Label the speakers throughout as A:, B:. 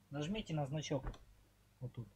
A: Нажмите на значок. Вот тут.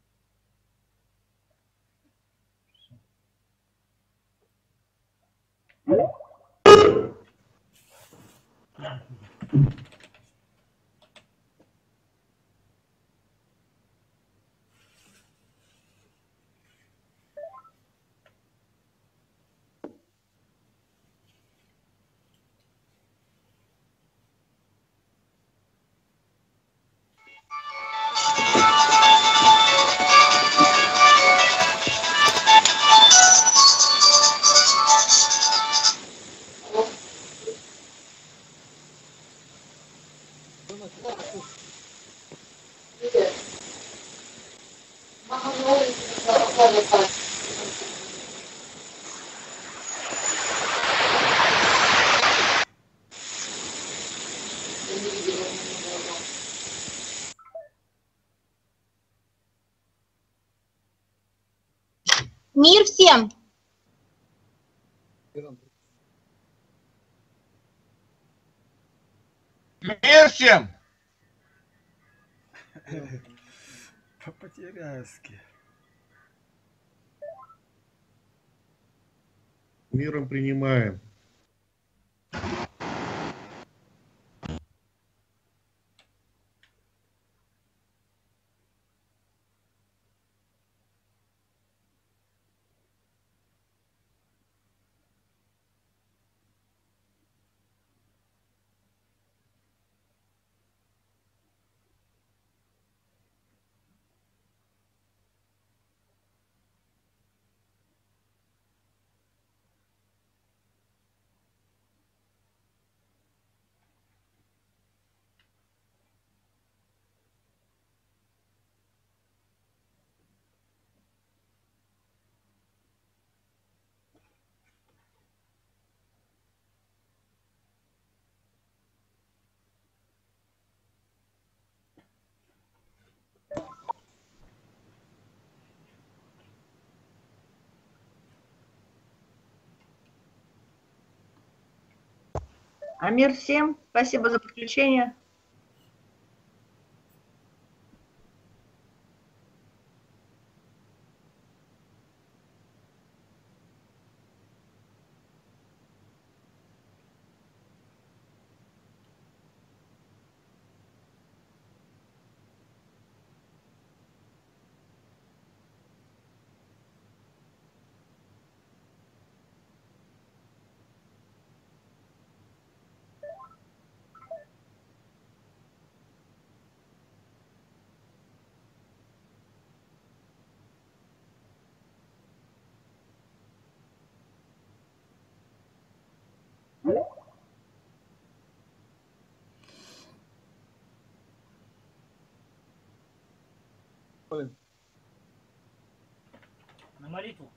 B: Мир всем!
C: Мир всем!
D: По-потеряйски.
E: Миром принимаем.
F: А мир всем. Спасибо за подключение.
A: На молитву.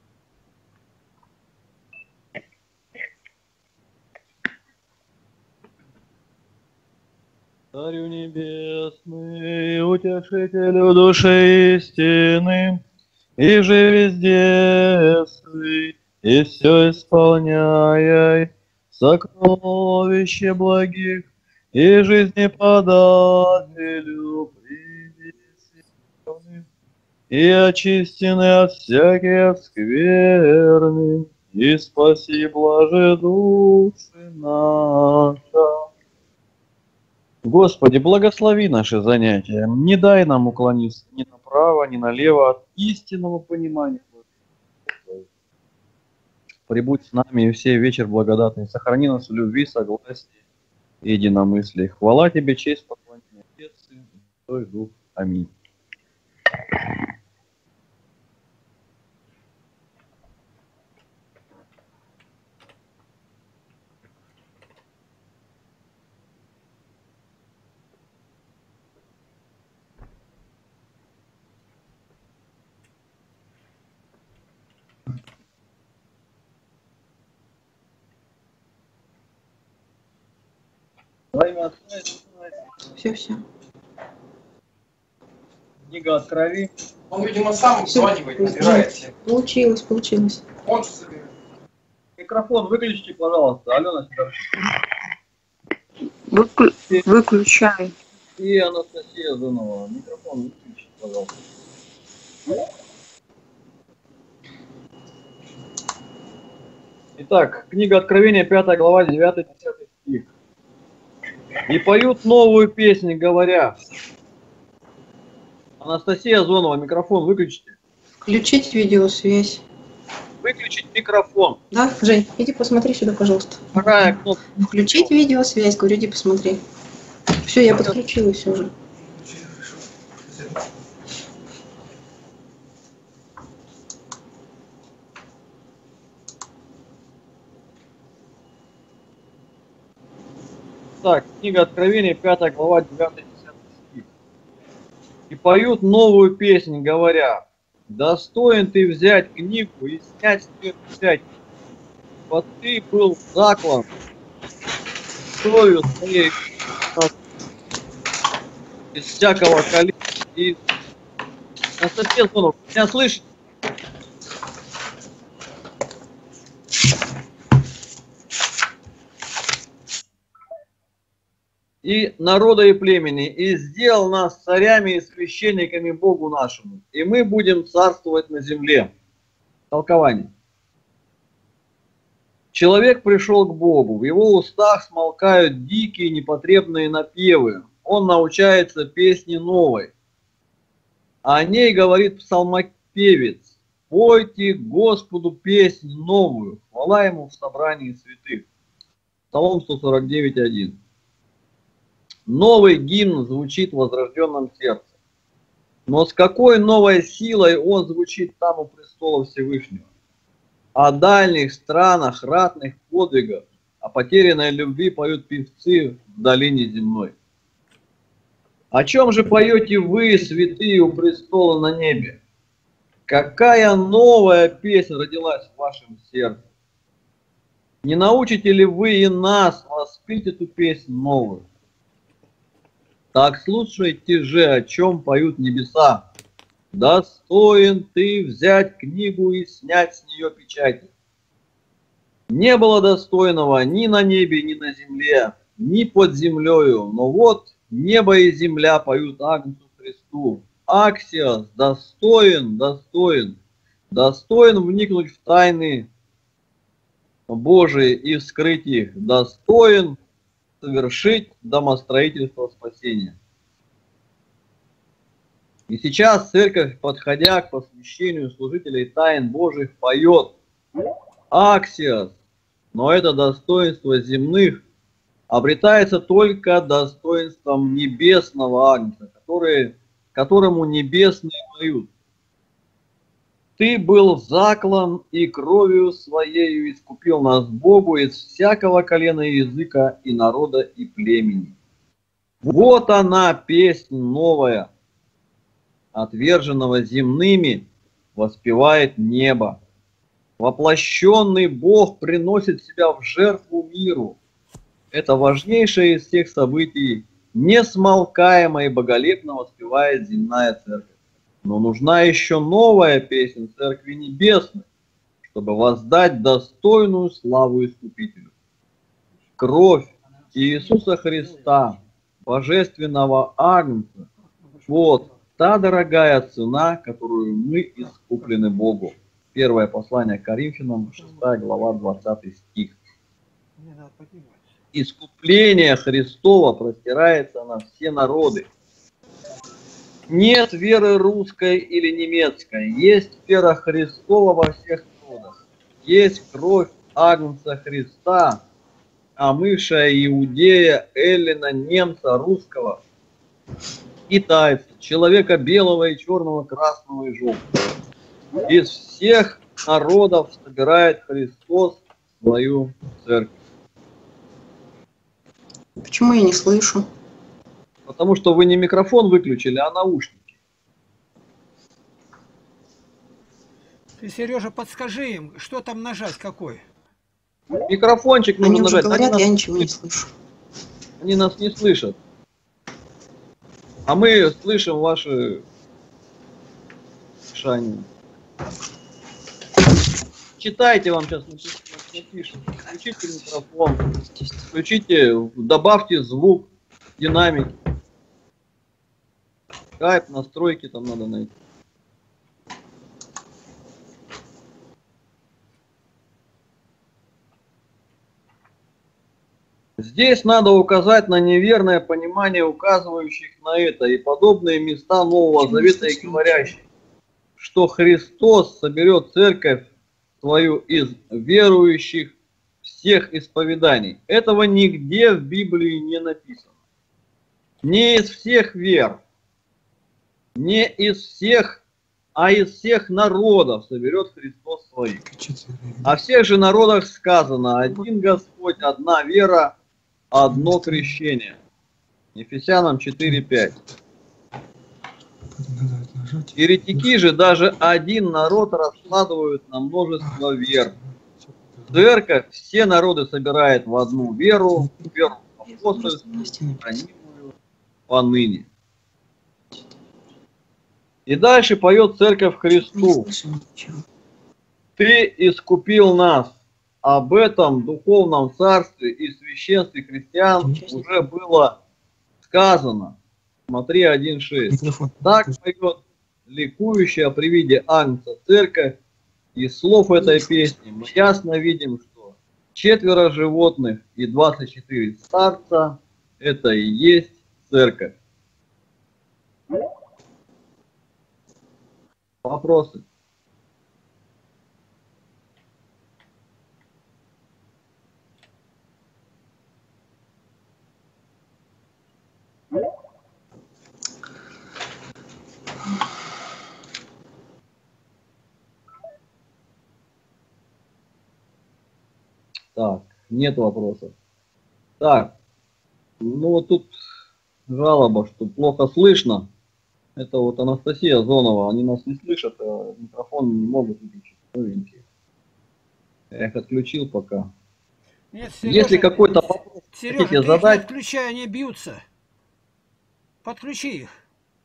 G: Царю небесный, утешителю души истины, и же везде сы, и все исполняй, сокровище благих, и жизни подателю, приди славный, и очистены от всяких скверны, и спаси, блаже души наша. Господи, благослови наши занятия, не дай нам уклониться ни направо, ни налево от истинного понимания. Прибудь с нами и все вечер благодатный, сохрани нас в любви, согласии и единомыслии. Хвала Тебе, честь, поклонение, Отец, Сын и Святой Дух. Аминь. Во имя Отца и Сына и
F: Все.
G: Книга Откровений.
C: Он, видимо, сам званивает, набирает всех.
F: Получилось.
C: Он же собирает.
G: Микрофон выключите, пожалуйста, Алена Сидорчук.
H: Выключай.
G: и Анастасия Зонова. Микрофон выключите, пожалуйста. Итак, книга Откровения, 5 глава, 9-10 стих. «И поют новую песнь, говоря...» Анастасия Зонова, микрофон выключите.
F: Включить видеосвязь.
G: Выключить микрофон.
F: Да, Жень, иди посмотри сюда, пожалуйста.
G: Вторая кнопка.
F: Включить видеосвязь, говорю, иди посмотри. Все, я подключилась уже.
G: Так, книга Откровения, 5 глава, 9-10 стих. «И поют новую песнь, говоря, достоин ты взять книгу и снять с нее печать, ибо ты был заклан кровью своей из всякого колена». И Анастасия Зонова, меня слышите? «И народа и племени, и сделал нас царями и священниками Богу нашему, и мы будем царствовать на земле». Толкование. Человек пришел к Богу, в его устах смолкают дикие непотребные напевы, он научается песне новой. О ней говорит псалмопевец: «Пойте Господу песнь новую, хвала Ему в собрании святых». Псалом 149:1. Новый гимн звучит в возрожденном сердце. Но с какой новой силой он звучит там у престола Всевышнего? О дальних странах, ратных подвигах, о потерянной любви поют певцы в долине земной. О чем же поете вы, святые, у престола на небе? Какая новая песня родилась в вашем сердце? Не научите ли вы и нас воспеть эту песнь новую? Так слушайте же, о чем поют небеса. Достоин ты взять книгу и снять с нее печати. Не было достойного ни на небе, ни на земле, ни под землею, но вот небо и земля поют Агнцу Христу. Аксиос, достоин, достоин, достоин вникнуть в тайны Божии и вскрыть их, достоин совершить домостроительство спасения. И сейчас церковь, подходя к посвящению служителей тайн Божьих, поет Аксиос, но это достоинство земных обретается только достоинством небесного Агнца, которому небесные поют. Ты был заклан и кровью своею искупил нас Богу из всякого колена и языка и народа и племени. Вот она, песнь новая, отверженного земными, воспевает небо. Воплощенный Бог приносит себя в жертву миру. Это важнейшее из всех событий, несмолкаемо и боголепно воспевает земная церковь. Но нужна еще новая песня Церкви Небесной, чтобы воздать достойную славу Искупителю. Кровь Иисуса Христа, Божественного Агнца, вот та дорогая цена, которую мы искуплены Богу. Первое послание к Коринфянам, 6 глава, 20 стих. Искупление Христова простирается на все народы. Нет веры русской или немецкой, есть вера Христова во всех народах. Есть кровь Агнца Христа, омывшая иудея, эллина, немца, русского, китайца, человека белого и черного, красного и желтого. Из всех народов собирает Христос свою церковь.
F: Почему я не слышу?
G: Потому что вы не микрофон выключили, а наушники.
B: Ты, Сережа, подскажи им, что там нажать, какой?
G: Микрофончик нужно
F: Они уже
G: нажать.
F: говорят, я ничего не слышу.
G: Они нас не слышат. А мы слышим ваши шани. Читайте, вам сейчас напишем. Включите микрофон. Включите, добавьте звук, динамик. скайп, настройки там надо найти. Здесь надо указать на неверное понимание указывающих на это и подобные места Нового Завета и говорящих, что Христос соберет церковь свою из верующих всех исповеданий. Этого нигде в Библии не написано. Не из всех вер, не из всех, а из всех народов соберет Христос своих. О всех же народах сказано: один Господь, одна вера, одно крещение. Ефесянам 4:5. Еретики же даже один народ раскладывают на множество вер. Церковь все народы собирает в одну веру, веру апостольскую, хранимую поныне. И дальше поет церковь Христу: Ты искупил нас. Об этом духовном царстве и священстве христиан уже было сказано. Смотри 1.6. Так поет ликующая при виде Агнца церковь. Из слов этой песни мы ясно видим, что 4 животных и 24 старца – это и есть церковь. Вопросы? Так, нет вопросов. Так, ну вот тут жалоба, что плохо слышно. Это вот Анастасия Зонова, они нас не слышат, а микрофон не могут выключить. Новенькие. Я их отключил пока.
B: Нет,
G: Если какой-то вопрос
B: Сережа,
G: хотите
B: ты
G: задать,
B: их не включай, они бьются. Подключи их.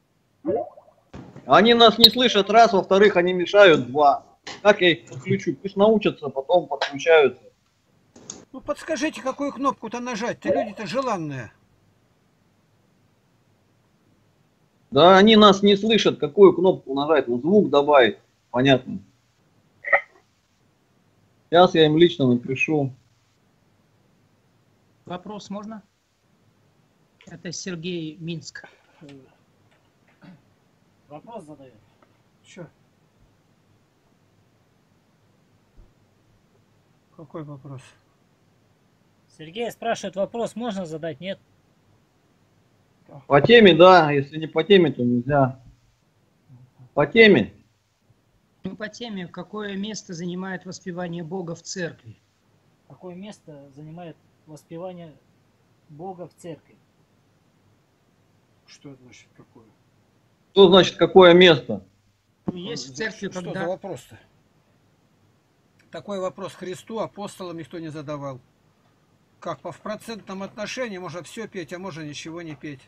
G: они нас не слышат, раз, во-вторых, они мешают, два. Как я их подключу? Пусть научатся, потом подключаются.
B: Ну подскажите, какую кнопку-то нажать-то, люди-то желанные.
G: Да, они нас не слышат, какую кнопку нажать, ну звук добавить, понятно. Сейчас я им лично напишу.
D: Вопрос можно? Это Сергей, Минск.
A: Вопрос задает.
B: Что? Какой вопрос?
A: Сергей спрашивает, вопрос можно задать, нет?
G: По теме, да, если не по теме, то нельзя. По теме.
D: Ну, по теме, какое место занимает воспевание Бога в церкви?
A: Какое место занимает воспевание Бога в церкви?
B: Что значит какое?
G: Что значит какое место?
D: Ну, есть в церкви,
B: Что за
D: когда...
B: вопрос-то? Такой вопрос Христу, апостолам никто не задавал. Как в процентном отношении можно все петь, а можно ничего не петь.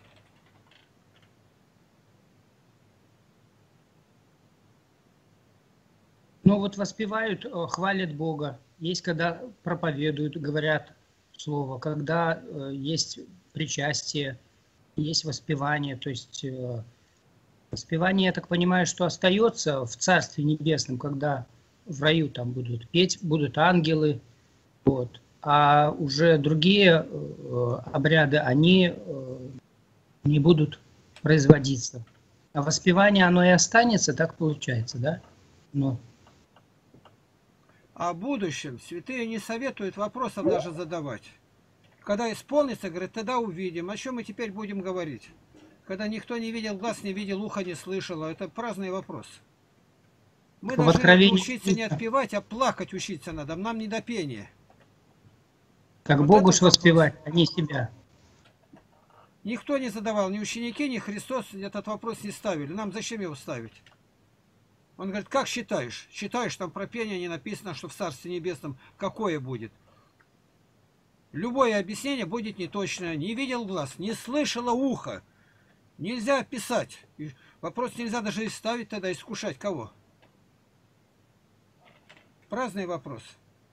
D: Ну, вот воспевают, хвалят Бога. Есть, когда проповедуют, говорят слово, когда есть причастие, есть воспевание. То есть воспевание, я так понимаю, что остается в Царстве Небесном, когда в раю там будут петь, будут ангелы. Вот. А уже другие обряды, они не будут производиться. А воспевание, оно и останется, так получается, да? Ну.
B: А о будущем святые не советуют вопросов даже задавать. Когда исполнится, говорят, тогда увидим. О чем мы теперь будем говорить? Когда никто не видел, глаз не видел, ухо не слышало. Это праздный вопрос. Мы
D: В
B: должны
D: Откровении
B: учиться не отпевать, а плакать учиться надо. Нам не до пения.
D: Как
B: Вот
D: Богу
B: этот
D: ж воспевать, а не себя.
B: Никто не задавал, ни ученики, ни Христос этот вопрос не ставили. Нам зачем его ставить? Он говорит, как считаешь? Считаешь, там про пение не написано, что в Царстве Небесном какое будет? Любое объяснение будет неточное. Не видел глаз, не слышало ухо. Нельзя описать. И вопрос нельзя даже и ставить тогда, искушать кого? Праздный вопрос.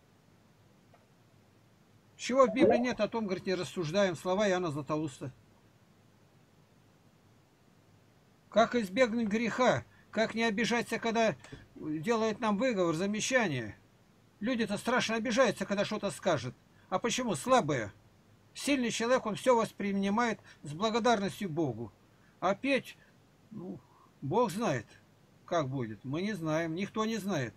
B: Чего в Библии нет, о том, говорит, не рассуждаем. Слова Иоанна Златоуста. Как избегнуть греха? Как не обижаться, когда делает нам выговор, замечание? Люди-то страшно обижаются, когда что-то скажет. А почему? Слабые. Сильный человек, он все воспринимает с благодарностью Богу. А петь, ну, Бог знает, как будет. Мы не знаем, никто не знает.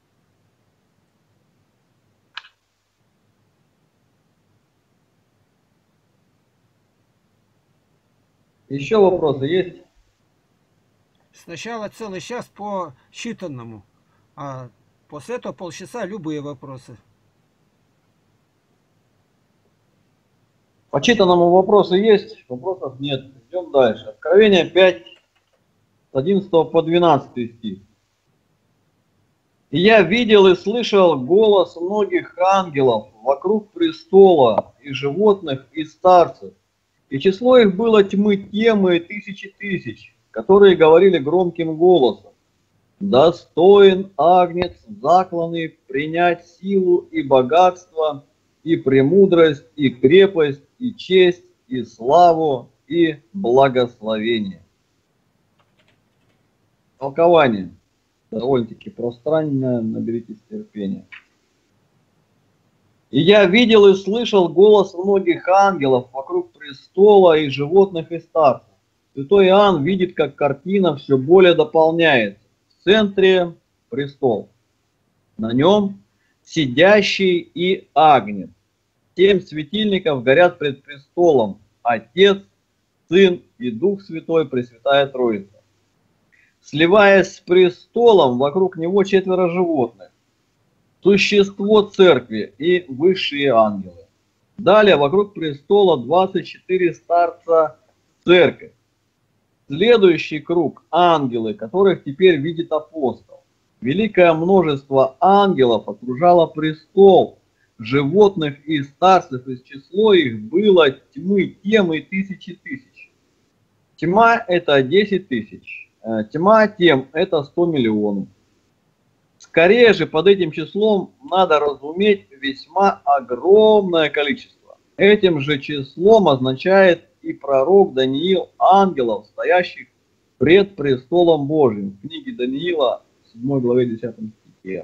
G: Еще вопросы есть?
B: Сначала целый час по считанному, а после этого полчаса любые вопросы.
G: По читанному вопросы есть? Вопросов нет. Идем дальше. Откровение 5, с 11 по 12 стих. «И я видел и слышал голос многих ангелов вокруг престола, и животных, и старцев. И число их было тьмы темы тысячи тысяч, которые говорили громким голосом: достоин агнец закланный принять силу и богатство, и премудрость, и крепость, и честь, и славу, и благословение». Толкование довольно-таки пространное, наберитесь терпения. «И я видел и слышал голос многих ангелов вокруг престола, и животных, и старцев. Святой Иоанн видит, как картина все более дополняется. В центре престол. На нем сидящий и агнец. 7 светильников горят пред престолом. Отец, Сын и Дух Святой, Пресвятая Троица. Сливаясь с престолом, вокруг него 4 животных. Существо церкви и высшие ангелы. Далее вокруг престола 24 старца церкви. Следующий круг – ангелы, которых теперь видит апостол. Великое множество ангелов окружало престол, животных и старцев, из число их было тьмы темы тысячи тысяч. Тьма – это 10 тысяч, тьма тем – это 100 миллионов. Скорее же под этим числом надо разуметь весьма огромное количество. Этим же числом означает и пророк Даниил ангелов, стоящих пред престолом Божьим. В книге Даниила, 7 главе 10 стихе.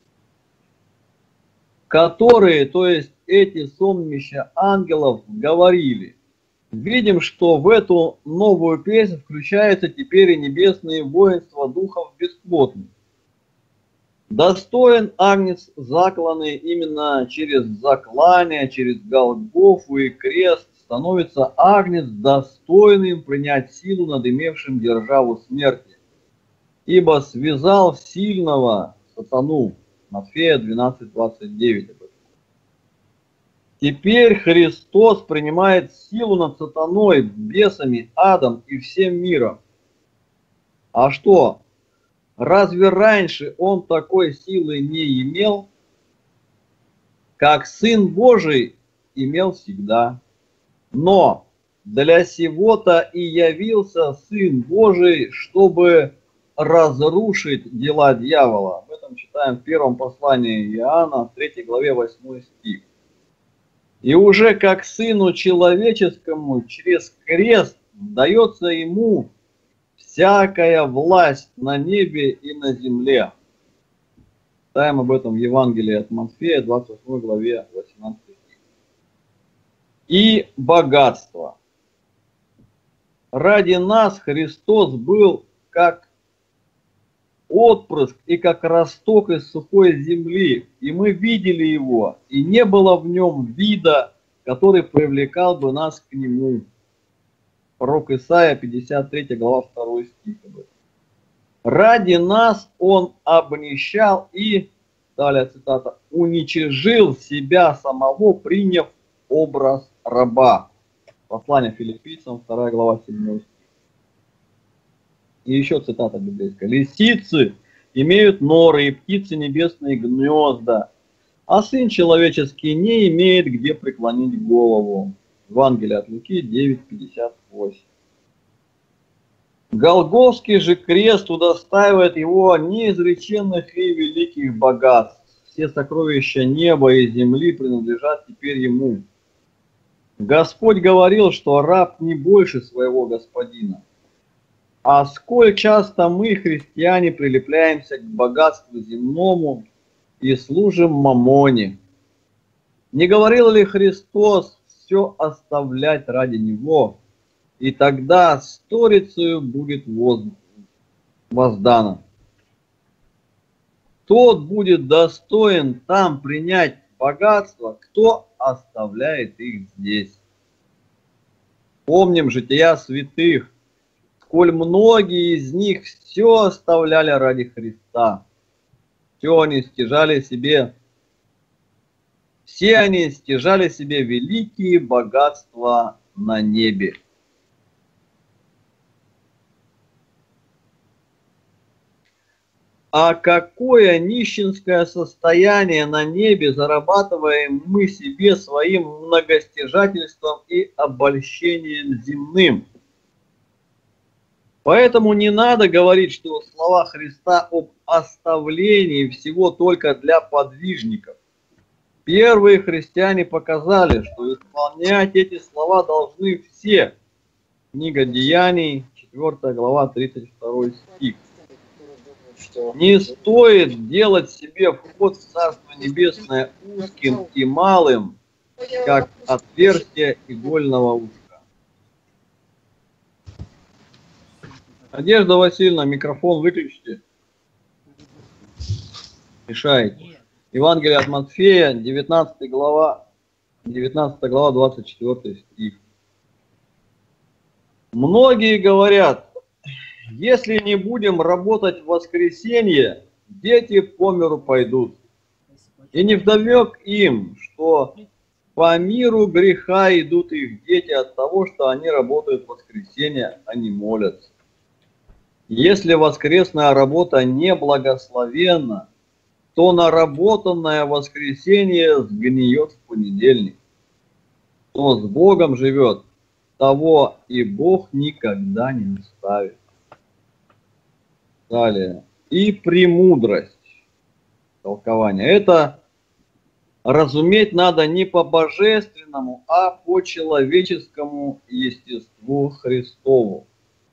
G: Которые, то есть эти сонмища ангелов, говорили: видим, что в эту новую песнь включаются теперь и небесные воинства духов бесплотных. Достоин агнец закланный, именно через заклание, через Голгофу и крест становится агнец достойным принять силу над имевшим державу смерти. Ибо связал сильного сатану. Матфея 12:29. Теперь Христос принимает силу над сатаной, бесами, адом и всем миром. А что? Разве раньше он такой силы не имел? Как Сын Божий имел всегда. Но для сего-то и явился Сын Божий, чтобы разрушить дела дьявола. Об этом читаем в первом послании Иоанна, 3 главе 8 стих. И уже как Сыну Человеческому через крест дается ему всякая власть на небе и на земле. Читаем об этом в Евангелии от Матфея, 28 главе 18 стих. И богатство. Ради нас Христос был как отпрыск и как росток из сухой земли, и мы видели его, и не было в нем вида, который привлекал бы нас к нему. Пророк Исаия, 53 глава, 2 стих. Ради нас он обнищал и, далее цитата, уничижил себя самого, приняв образ раба. Послание Филиппийцам, 2 глава, 7 стих. И еще цитата библейская. Лисицы имеют норы, и птицы небесные гнезда, а Сын Человеческий не имеет где преклонить голову. Евангелие от Луки 9:58. Голгофский же крест удостаивает его неизреченных и великих богатств. Все сокровища неба и земли принадлежат теперь ему. Господь говорил, что раб не больше своего господина. А сколь часто мы, христиане, прилепляемся к богатству земному и служим мамоне. Не говорил ли Христос все оставлять ради Него, и тогда сторицею будет воздано? Тот будет достоин там принять богатство, кто оставляет их здесь. Помним жития святых, сколь многие из них все оставляли ради Христа. Все они стяжали себе великие богатства на небе. А какое нищенское состояние на небе зарабатываем мы себе своим многостяжательством и обольщением земным. Поэтому не надо говорить, что слова Христа об оставлении всего только для подвижников. Первые христиане показали, что исполнять эти слова должны все. Книга Деяний, 4 глава, 32 стих. Не стоит делать себе вход в Царство Небесное узким и малым, как отверстие игольного ушка. Надежда Васильевна, микрофон выключите. Мешаете. Евангелие от Матфея, 19 глава, 24 стих. Многие говорят, если не будем работать в воскресенье, дети по миру пойдут. И невдомек им, что по миру греха идут их дети от того, что они работают в воскресенье, а не молятся. Если воскресная работа не благословенна, то наработанное воскресенье сгниет в понедельник. Кто с Богом живет, того и Бог никогда не оставит. Далее. И премудрость. Толкование. Это разуметь надо не по божественному, а по человеческому естеству Христову.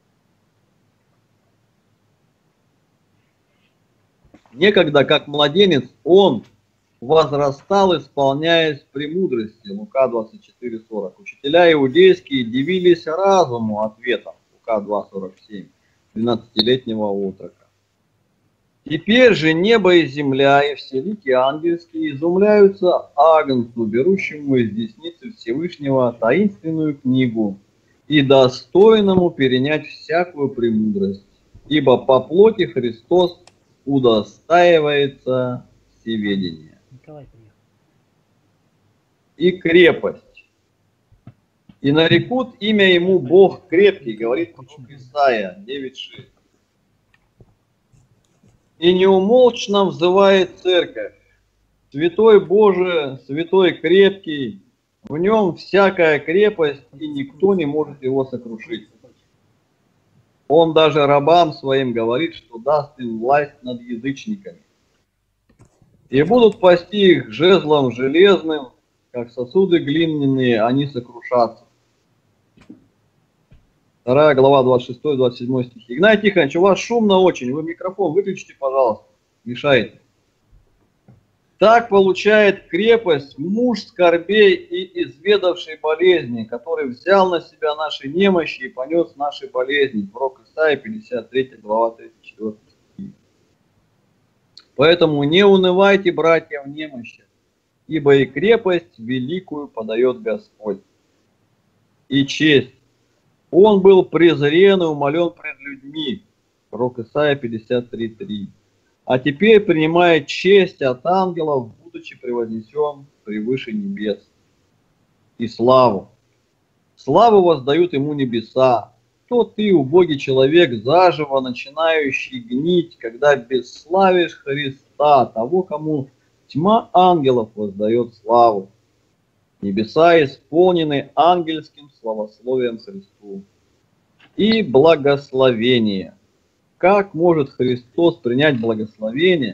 G: Некогда, как младенец, он возрастал, исполняясь премудрости. Лука 24:40. Учителя иудейские дивились разуму ответом. Лука 2:47. 12-летнего отрока. Теперь же небо и земля и все лики ангельские изумляются Агнцу, берущему из десницы Всевышнего таинственную книгу и достойному перенять всякую премудрость, ибо по плоти Христос удостаивается всеведения.
A: Николай приехал.
G: И крепость. И нарекут имя ему Бог крепкий, говорит пророк Исаия 9:6. И неумолчно взывает церковь. Святой Боже, святой крепкий, в нем всякая крепость, и никто не может его сокрушить. Он даже рабам своим говорит, что даст им власть над язычниками. И будут пасти их жезлом железным, как сосуды глиняные, они сокрушатся. 2 глава, 26-27 стихи. Игнатий Тихонович, у вас шумно очень. Вы микрофон выключите, пожалуйста. Мешаете. Так получает крепость муж скорбей и изведавший болезни, который взял на себя наши немощи и понес наши болезни. Пророк Исаия, 53 глава, 34 стих. Поэтому не унывайте, братья, в немощи, ибо и крепость великую подает Господь. И честь. Он был презрен и умолен пред людьми. Пророк Исаия 53:3. А теперь принимает честь от ангелов, будучи превознесен превыше небес. И славу. Славу воздают ему небеса. Кто ты, убогий человек, заживо начинающий гнить, когда бесславишь Христа, того, кому тьма ангелов воздает славу. Небеса исполнены ангельским славословием Христу. И благословение. Как может Христос принять благословение?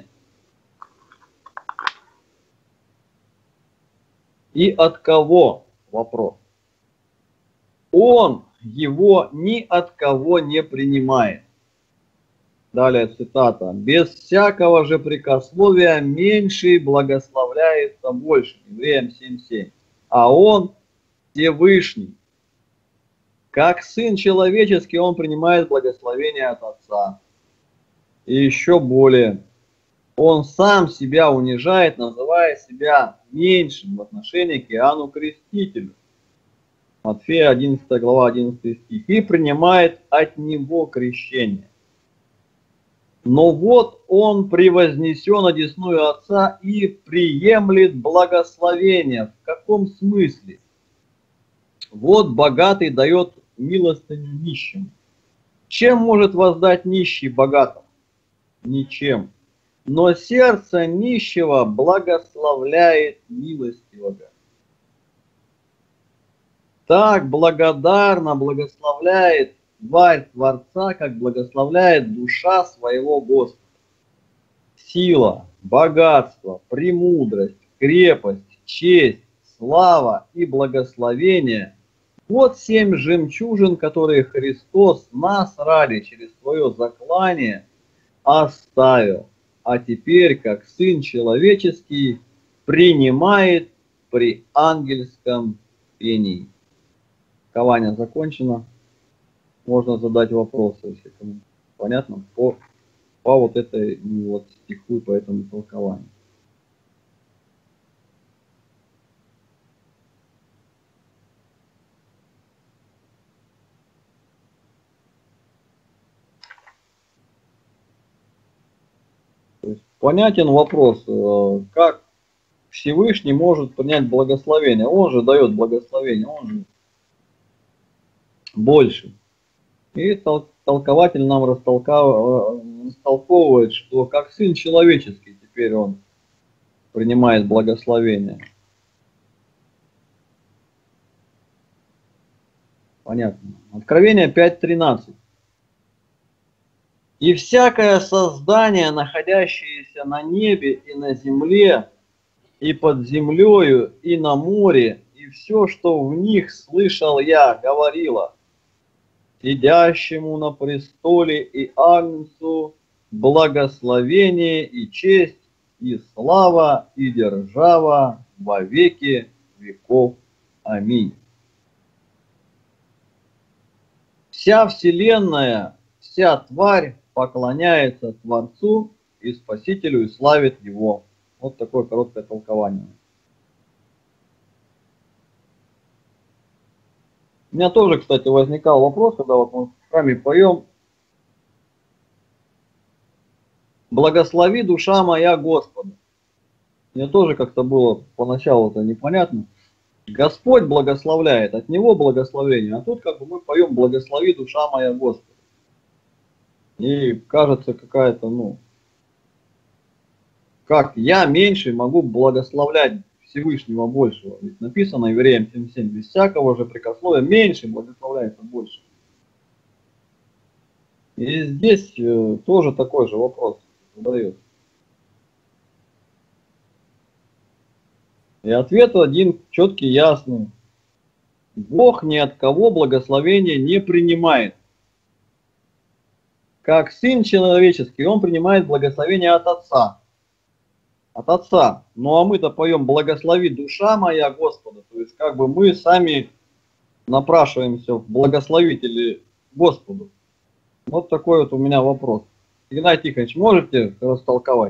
G: И от кого? Вопрос. Он его ни от кого не принимает. Далее цитата. Без всякого же прикословия меньший благословляется больше. Евреям 7:7. А он Всевышний. Как Сын человеческий, он принимает благословение от Отца. И еще более. Он сам себя унижает, называя себя меньшим в отношении к Иоанну Крестителю. Матфея 11 глава 11 стих. И принимает от него крещение. Но вот он превознесен одесную Отца и приемлет благословение. В каком смысле? Вот богатый дает милостыню нищим. Чем может воздать нищий богатому? Ничем. Но сердце нищего благословляет милостивого. Так благодарно благословляет тварь Творца, как благословляет душа своего Господа. Сила, богатство, премудрость, крепость, честь, слава и благословение – вот 7 жемчужин, которые Христос нас ради через свое заклание оставил, а теперь, как Сын Человеческий, принимает при ангельском пении. Кование закончено. Можно задать вопросы, если кому понятно, по вот этой вот стиху и по этому толкованию. То есть понятен вопрос, как Всевышний может принять благословение. Он же дает благословение, он же больше. И толкователь нам растолковывает, что как Сын Человеческий теперь он принимает благословение. Понятно. Откровение 5:13. И всякое создание, находящееся на небе и на земле, и под землею, и на море, и все, что в них слышал я, говорило: сидящему на престоле и Агнцу благословение и честь, и слава, и держава во веки веков. Аминь. Вся вселенная, вся тварь поклоняется Творцу и Спасителю и славит Его. Вот такое короткое толкование. У меня тоже, кстати, возникал вопрос, когда вот мы в храме поем: «Благослови, душа моя, Господа». Мне тоже как-то было поначалу это непонятно. Господь благословляет, от Него благословение, а тут как бы мы поем: «Благослови, душа моя, Господа». И кажется какая-то, как я меньше могу благословлять Всевышнего большего. Ведь написано Евреям 7:7, без всякого же прикословия меньше благословляется больше. И здесь тоже такой же вопрос задается. И ответ один четкий, ясный. Бог ни от кого благословения не принимает. Как Сын Человеческий, Он принимает благословение от Отца. От Отца. Ну а мы-то поем: «Благослови, душа моя, Господа». То есть как бы мы сами напрашиваемся в благословители Господу. Вот такой вот у меня вопрос. Игнатий Тихонович, можете растолковать?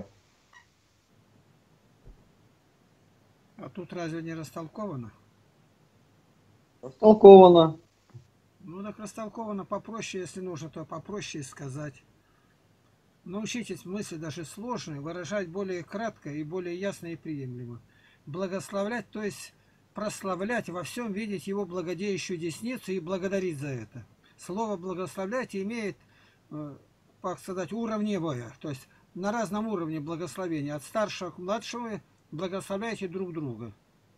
B: А тут разве не растолковано?
G: Растолковано.
B: Ну так растолковано попроще, если нужно, то попроще сказать. Научитесь мысли даже сложные выражать более кратко и более ясно и приемлемо. Благословлять, то есть прославлять, во всем видеть Его благодеющую десницу и благодарить за это. Слово «благословлять» имеет, как сказать, уровневое, то есть на разном уровне благословения. От старшего к младшему благословляйте друг друга.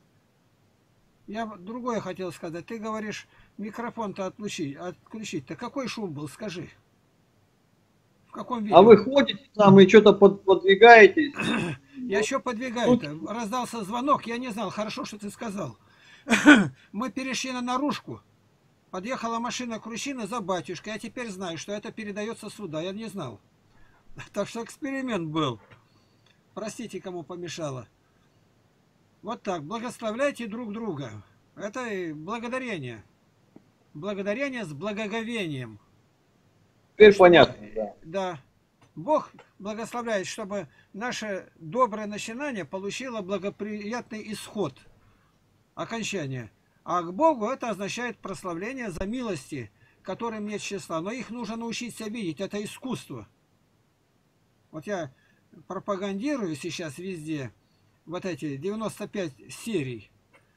B: Я другое хотел сказать. Ты говоришь, микрофон-то отключить-то. Какой шум был, скажи? В каком виде?
G: А вы ходите там и что-то подвигаетесь?
B: Я еще подвигаю-то. Раздался звонок, я не знал. Хорошо, что ты сказал. Мы перешли на наружку. Подъехала машина Крущина за батюшкой. Я теперь знаю, что это передается сюда. Я не знал. Так что эксперимент был. Простите, кому помешало. Вот так. Благословляйте друг друга. Это и благодарение. Благодарение с благоговением.
G: Теперь понятно, да.
B: Да. Бог благословляет, чтобы наше доброе начинание получило благоприятный исход, окончание. А к Богу это означает прославление за милости, которым нет числа. Но их нужно научиться видеть. Это искусство. Вот я пропагандирую сейчас везде вот эти 95 серий.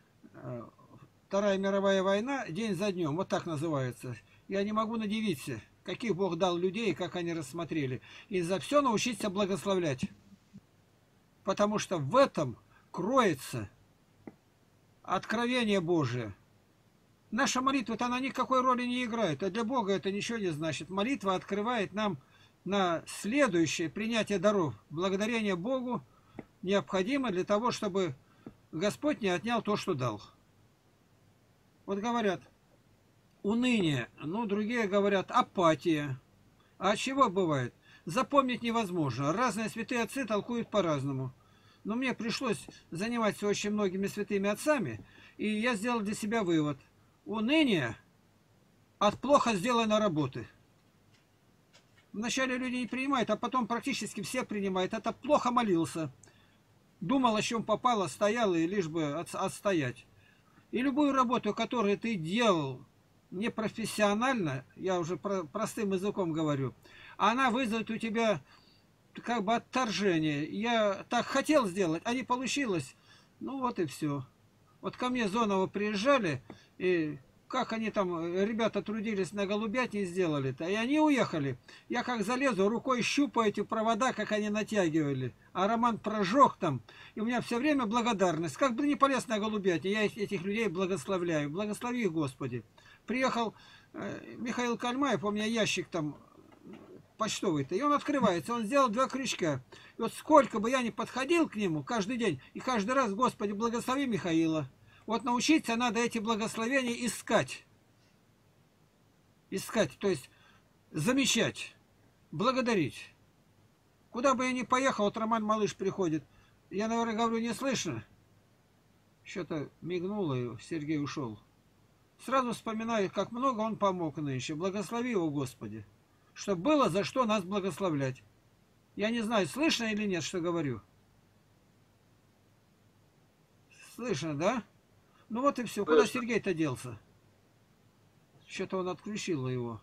B: Вторая мировая война, день за днем, вот так называется. Я не могу надивиться, каких Бог дал людей и как они рассмотрели. И за все научиться благословлять. Потому что в этом кроется откровение Божие. Наша молитва-то она никакой роли не играет, а для Бога это ничего не значит. Молитва открывает нам на следующее принятие даров. Благодарение Богу необходимо для того, чтобы Господь не отнял то, что дал. Вот говорят, уныние, ну другие говорят апатия. А от чего бывает? Запомнить невозможно. Разные святые отцы толкуют по-разному. Но мне пришлось заниматься очень многими святыми отцами, и я сделал для себя вывод. Уныние от плохо сделанной работы. Вначале люди не принимают, а потом практически все принимают. Это плохо молился. Думал, о чем попало, стоял, и лишь бы отстоять. И любую работу, которую ты делал непрофессионально, я уже простым языком говорю, она вызовет у тебя как бы отторжение. Я так хотел сделать, а не получилось. Ну вот и все. Вот ко мне Зонова приезжали, и как они там, ребята трудились на голубятне, сделали-то, и они уехали. Я как залезу, рукой щупаю эти провода, как они натягивали. А Роман прожег там, и у меня все время благодарность. Как бы не полез на голубятне, я этих людей благословляю. Благослови их, Господи. Приехал Михаил Кальмаев, у меня ящик там почтовый-то, и он открывается, он сделал 2 крючка. И вот сколько бы я ни подходил к нему каждый день, и каждый раз, Господи, благослови Михаила. Вот научиться надо эти благословения искать. Искать, то есть замечать, благодарить. Куда бы я ни поехал, вот Роман Малыш приходит. Я, наверное, говорю, не слышно. Что-то мигнуло, и Сергей ушел. Сразу вспоминаю, как много он помог нынче. Благослови его, Господи. Чтобы было за что нас благословлять. Я не знаю, слышно или нет, что говорю. Слышно, да? Ну вот и все. Куда Сергей-то делся? Что-то он отключил его.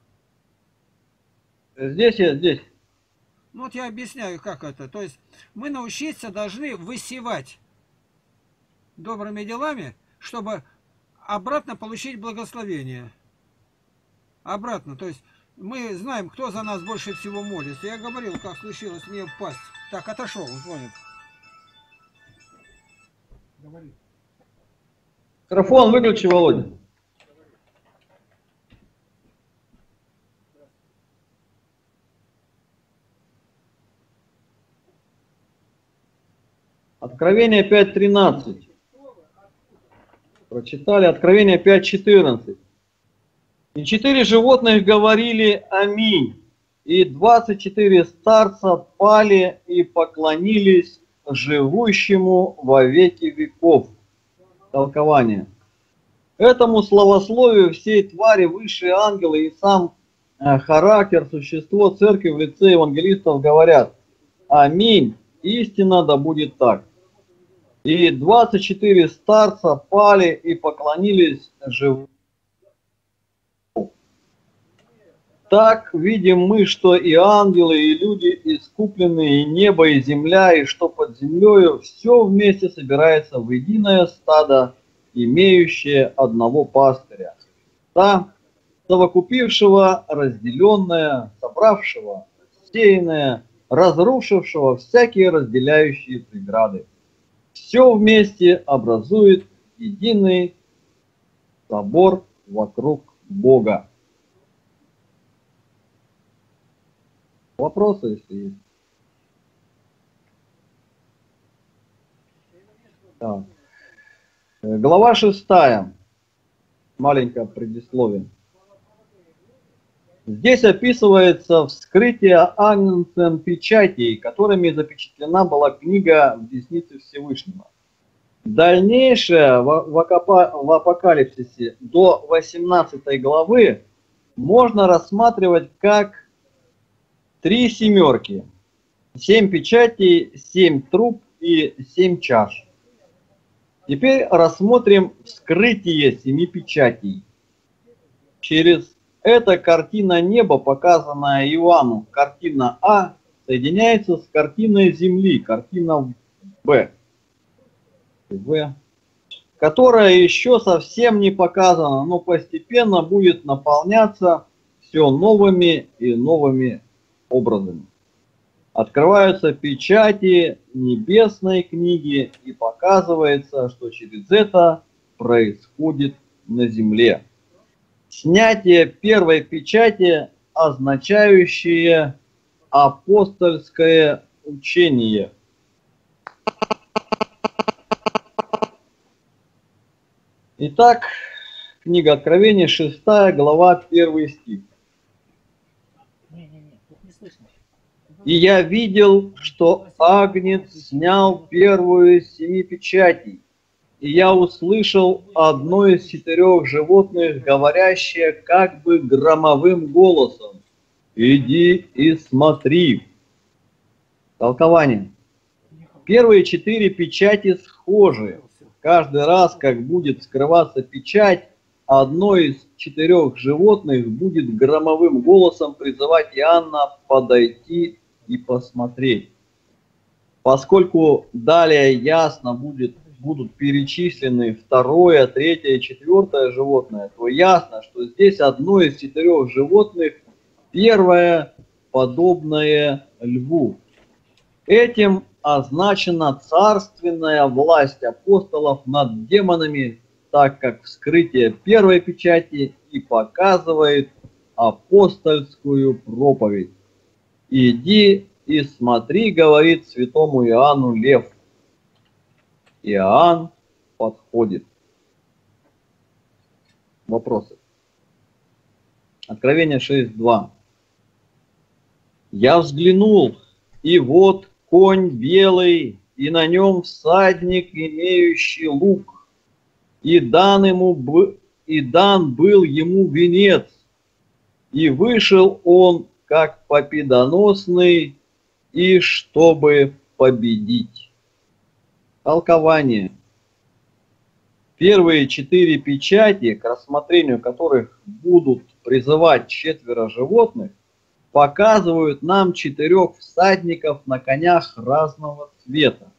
G: Здесь я, здесь.
B: Ну вот я объясняю, как это. То есть мы научиться должны высевать добрыми делами, чтобы обратно получить благословение. Обратно. То есть мы знаем, кто за нас больше всего молится. Я говорил, как случилось мне впасть. Так, отошел, звонит. Говори.
G: Микрофон выключи, Володя. Откровение 5.13. Прочитали. Откровение 5.14. И 4 животных говорили аминь. И 24 старца пали и поклонились живущему во веки веков. Толкование. Этому словословию всей твари высшие ангелы и сам характер, существо церкви в лице евангелистов говорят: аминь, истина да будет так. И 24 старца пали и поклонились живому. Так видим мы, что и ангелы, и люди искупленные, и небо, и земля, и что под землею, все вместе собирается в единое стадо, имеющее одного пастыря. Да, совокупившего, разделенное, собравшего, сеянное, разрушившего всякие разделяющие преграды. Все вместе образует единый собор вокруг Бога. Вопросы, если есть? Так. Глава 6. Маленькое предисловие. Здесь описывается вскрытие Агнцем печатей, которыми запечатлена была книга в деснице Всевышнего. Дальнейшее в Апокалипсисе до 18 главы можно рассматривать как 3 семерки, 7 печатей, 7 труб и 7 чаш. Теперь рассмотрим вскрытие 7 печатей. Через это картина неба, показанная Иоанну, картина А, соединяется с картиной Земли, картина Б, которая еще совсем не показана, но постепенно будет наполняться все новыми и новыми образами. Открываются печати небесной книги и показывается, что через это происходит на земле. Снятие первой печати, означающее апостольское учение. Итак, книга Откровения, 6 глава, 1 стих.
A: Не-не-не, тут не слышно.
G: «И я видел, что Агнец снял первую из 7 печатей, и я услышал одно из 4 животных, говорящее как бы громовым голосом: иди и смотри». Толкование. Первые 4 печати схожи. Каждый раз, как будет скрываться печать, одно из 4 животных будет громовым голосом призывать Иоанна подойти и посмотреть. Поскольку далее ясно будут перечислены 2, 3 и 4 животное, то ясно, что здесь одно из 4 животных, первое, подобное льву. Этим означена царственная власть апостолов над демонами, так как вскрытие первой печати и показывает апостольскую проповедь. «Иди и смотри, — говорит святому Иоанну лев». Иоанн подходит. Вопросы. Откровение 6.2. «Я взглянул, и вот конь белый, и на нем всадник, имеющий лук, и дан был ему венец, и вышел он как победоносный, и чтобы победить». Толкование. Первые 4 печати, к рассмотрению которых будут призывать 4 животных, показывают нам 4 всадников на конях разного цвета.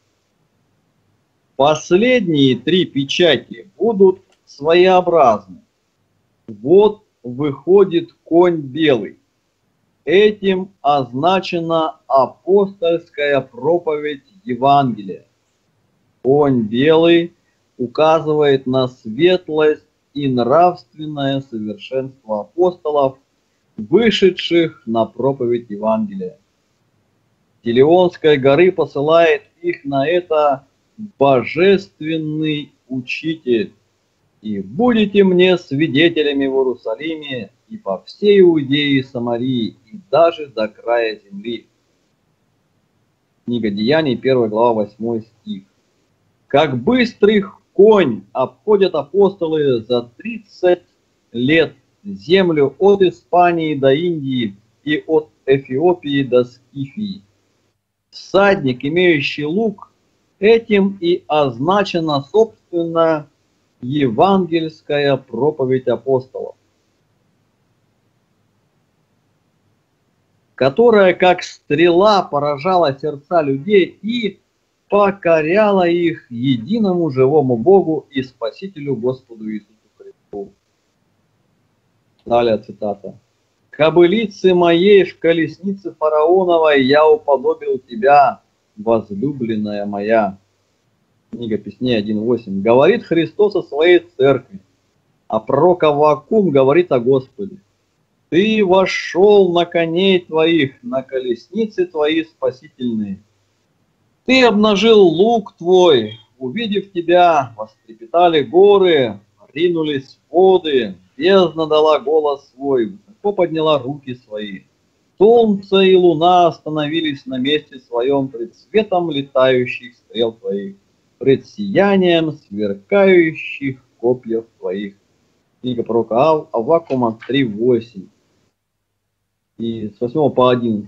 G: Последние 3 печати будут своеобразны. Вот выходит конь белый. Этим означена апостольская проповедь Евангелия. Конь белый указывает на светлость и нравственное совершенство апостолов, вышедших на проповедь Евангелия. Силионской горы посылает их на это божественный учитель. «И будете мне свидетелями в Иерусалиме и по всей Иудее и Самарии, и даже до края земли». Книга Деяний, 1 глава, 8 стих. «Как быстрый конь обходят апостолы за 30 лет землю от Испании до Индии и от Эфиопии до Скифии. Всадник, имеющий лук, этим и означена, собственно, евангельская проповедь апостолов, которая как стрела поражала сердца людей и покоряла их единому живому Богу и Спасителю Господу Иисусу Христу». Далее цитата. «Кобылице моей в колеснице фараоновой я уподобил тебя, возлюбленная моя». Книга Песней 1.8. Говорит Христос о своей церкви, а пророк Аввакум говорит о Господе. «Ты вошел на коней твоих, на колесницы твои спасительные. Ты обнажил лук твой, увидев тебя, вострепетали горы, ринулись воды, бездна дала голос свой, высоко подняла руки свои. Солнце и луна остановились на месте своем пред светом летающих стрел твоих, пред сиянием сверкающих копьев твоих. Книга пророка Аввакума 3:8. И с 8 по 11.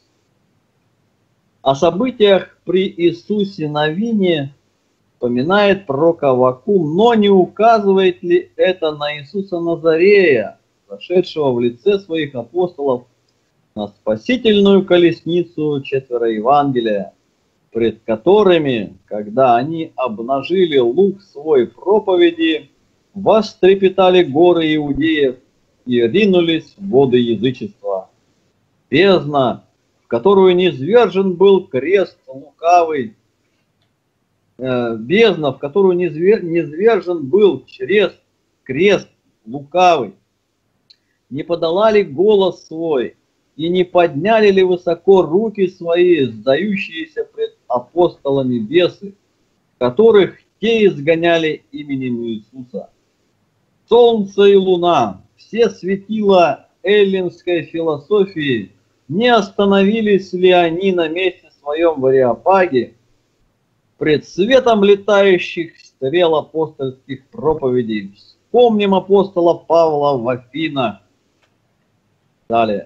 G: О событиях при Иисусе Навине вспоминает пророк Аввакум, но не указывает ли это на Иисуса Назарея, зашедшего в лице своих апостолов на спасительную колесницу 4 Евангелия, пред которыми, когда они обнажили лук свой проповеди, вострепетали горы Иудеев и ринулись в воды язычества. Бездна, в которую низвержен был крест лукавый, бездна, в которую низвержен был крест лукавый, не подала ли голос свой и не подняли ли высоко руки свои, сдающиеся пред апостолами бесы, которых те изгоняли именем Иисуса? Солнце и луна, все светила эллинской философии, не остановились ли они на месте своем в Ареопаге пред светом летающих стрел апостольских проповедей? Вспомним апостола Павла в Афинах. Далее.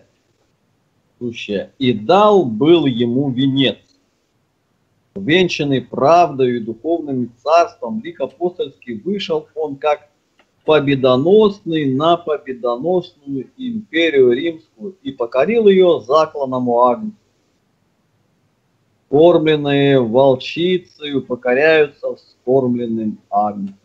G: И дал был ему венец, венчанный правдою и духовным царством, лик апостольский вышел он как победоносный на победоносную империю римскую и покорил ее закланному агнцу. Кормленные волчицею покоряются вскормленным агнцем.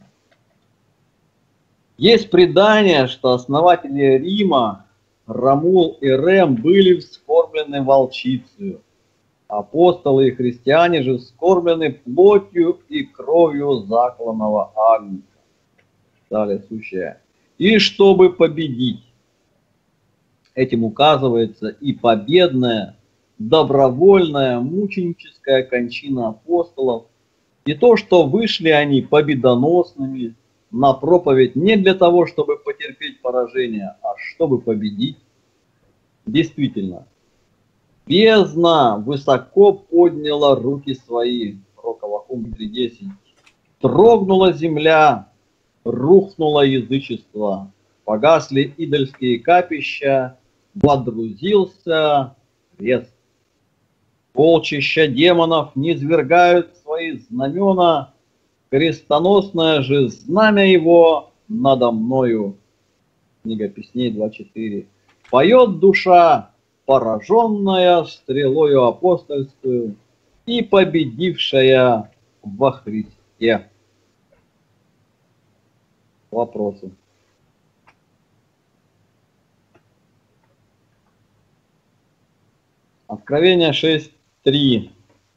G: Есть предание, что основатели Рима Ромул и Рем были вскормлены волчицею. Апостолы и христиане же вскормлены плотью и кровью закланного агнца. Далее сущее. И чтобы победить. Этим указывается и победная, добровольная, мученическая кончина апостолов, и то, что вышли они победоносными на проповедь не для того, чтобы потерпеть поражение, а чтобы победить. Действительно, бездна высоко подняла руки свои, пророк Аввакум 3:10. Трогнула земля, рухнуло язычество, погасли идольские капища, водрузился крест. Полчища демонов низвергают свои знамена, крестоносное же знамя его надо мною. Книга Песней 2:4. Поет душа, пораженная стрелою апостольскую и победившая во Христе. Вопросы. Откровение 6:3.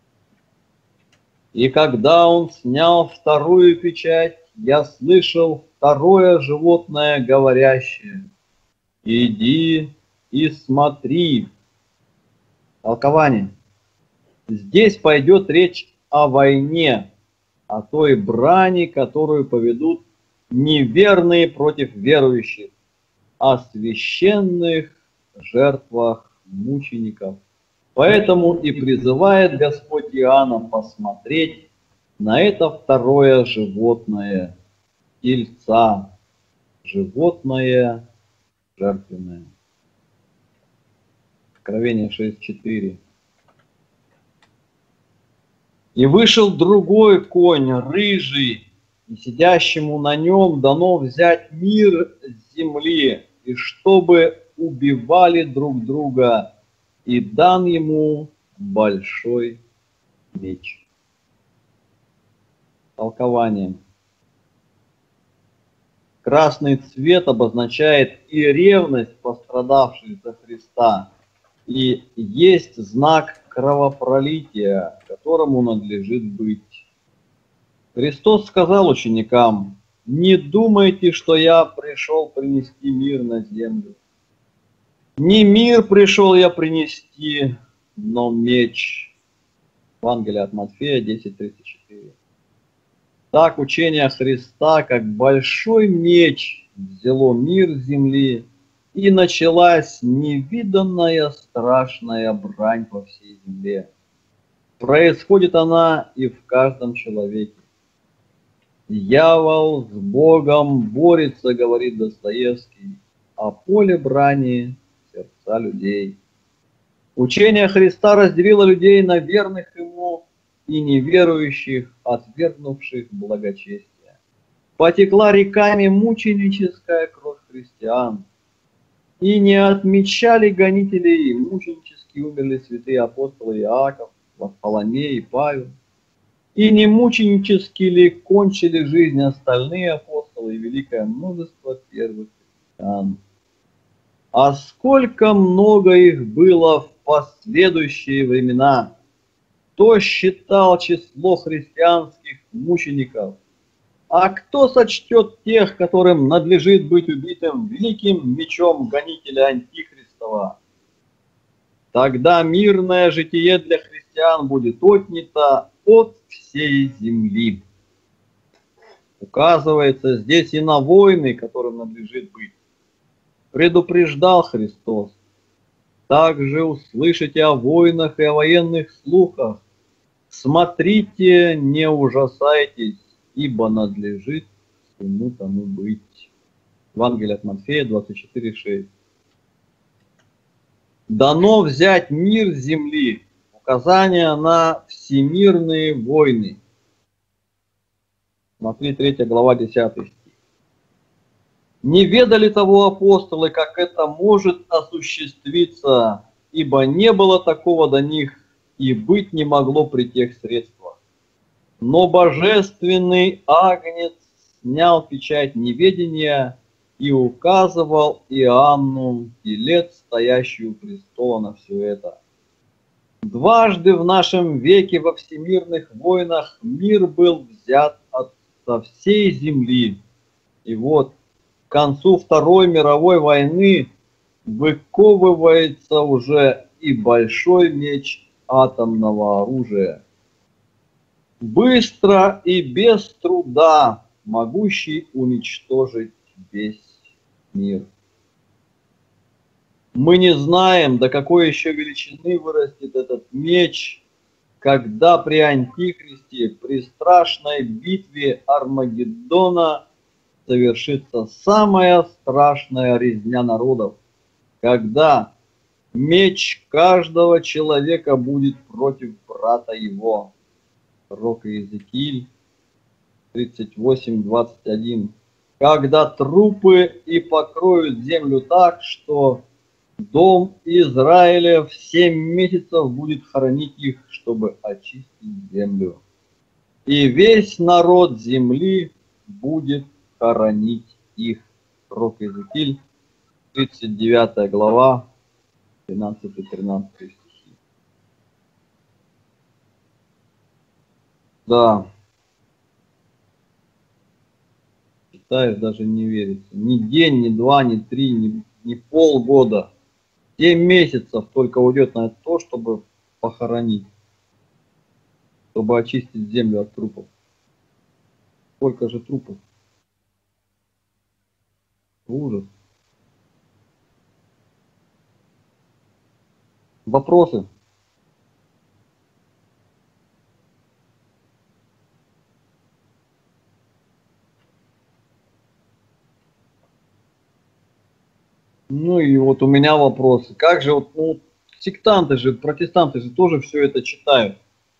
G: И когда он снял вторую печать, я слышал второе животное, говорящее: иди и смотри. Толкование. Здесь пойдет речь о войне, о той брани, которую поведут неверные против верующих, о священных жертвах мучеников. Поэтому и призывает Господь Иоанна посмотреть на это второе животное, тельца, животное жертвенное. Откровение 6:4. И вышел другой конь, рыжий, и сидящему на нем дано взять мир с земли, и чтобы убивали друг друга, и дан ему большой меч. Толкование. Красный цвет обозначает и ревность пострадавших за Христа, и есть знак кровопролития, которому надлежит быть. Христос сказал ученикам: не думайте, что я пришел принести мир на землю. Не мир пришел я принести, но меч. Евангелие от Матфея 10:34. Так учение Христа, как большой меч, взяло мир с земли, и началась невиданная страшная брань по всей земле. Происходит она и в каждом человеке. Дьявол с Богом борется, говорит Достоевский, а поле брани — сердца людей. Учение Христа разделило людей на верных Ему и неверующих, отвергнувших благочестие. Потекла реками мученическая кровь христиан, и не отмечали гонителей, мученически умерли святые апостолы Иаков, Варфоломей и Павел. И не мученически ли кончили жизнь остальные апостолы и великое множество первых христиан? А сколько много их было в последующие времена! Кто считал число христианских мучеников? А кто сочтет тех, которым надлежит быть убитым великим мечом гонителя Антихристова? Тогда мирное житие для христиан будет отнято от всей земли. Указывается здесь и на войны, которым надлежит быть. Предупреждал Христос. Также услышите о войнах и о военных слухах. Смотрите, не ужасайтесь, ибо надлежит всему тому быть. Евангелие от Матфея 24:6. Дано взять мир с земли. Указание на всемирные войны. Смотри, 3 глава, 10 стих. Не ведали того апостолы, как это может осуществиться, ибо не было такого до них и быть не могло при тех средствах. Но божественный Агнец снял печать неведения и указывал Иоанну телец, стоящий у престола, на все это. Дважды в нашем веке во всемирных войнах мир был взят со всей земли. И вот к концу Второй мировой войны выковывается уже и большой меч атомного оружия. Быстро и без труда могущий уничтожить весь мир. Мы не знаем, до какой еще величины вырастет этот меч, когда при Антихристе, при страшной битве Армагеддона совершится самая страшная резня народов, когда меч каждого человека будет против брата его. Пророк Иезекииль 38:21. Когда трупы и покроют землю так, что дом Израиля в 7 месяцев будет хоронить их, чтобы очистить землю. И весь народ земли будет хоронить их. Пророк Иезекииль 39 глава, 12-13 стихи. Да. Читаешь, даже не верится. Ни день, ни два, ни три, ни полгода. 7 месяцев только уйдет на то, чтобы похоронить. Чтобы очистить землю от трупов. Сколько же трупов? Ужас. Вопросы? Ну и вот у меня вопросы. Как же вот, ну, сектанты же, протестанты же тоже все это читают.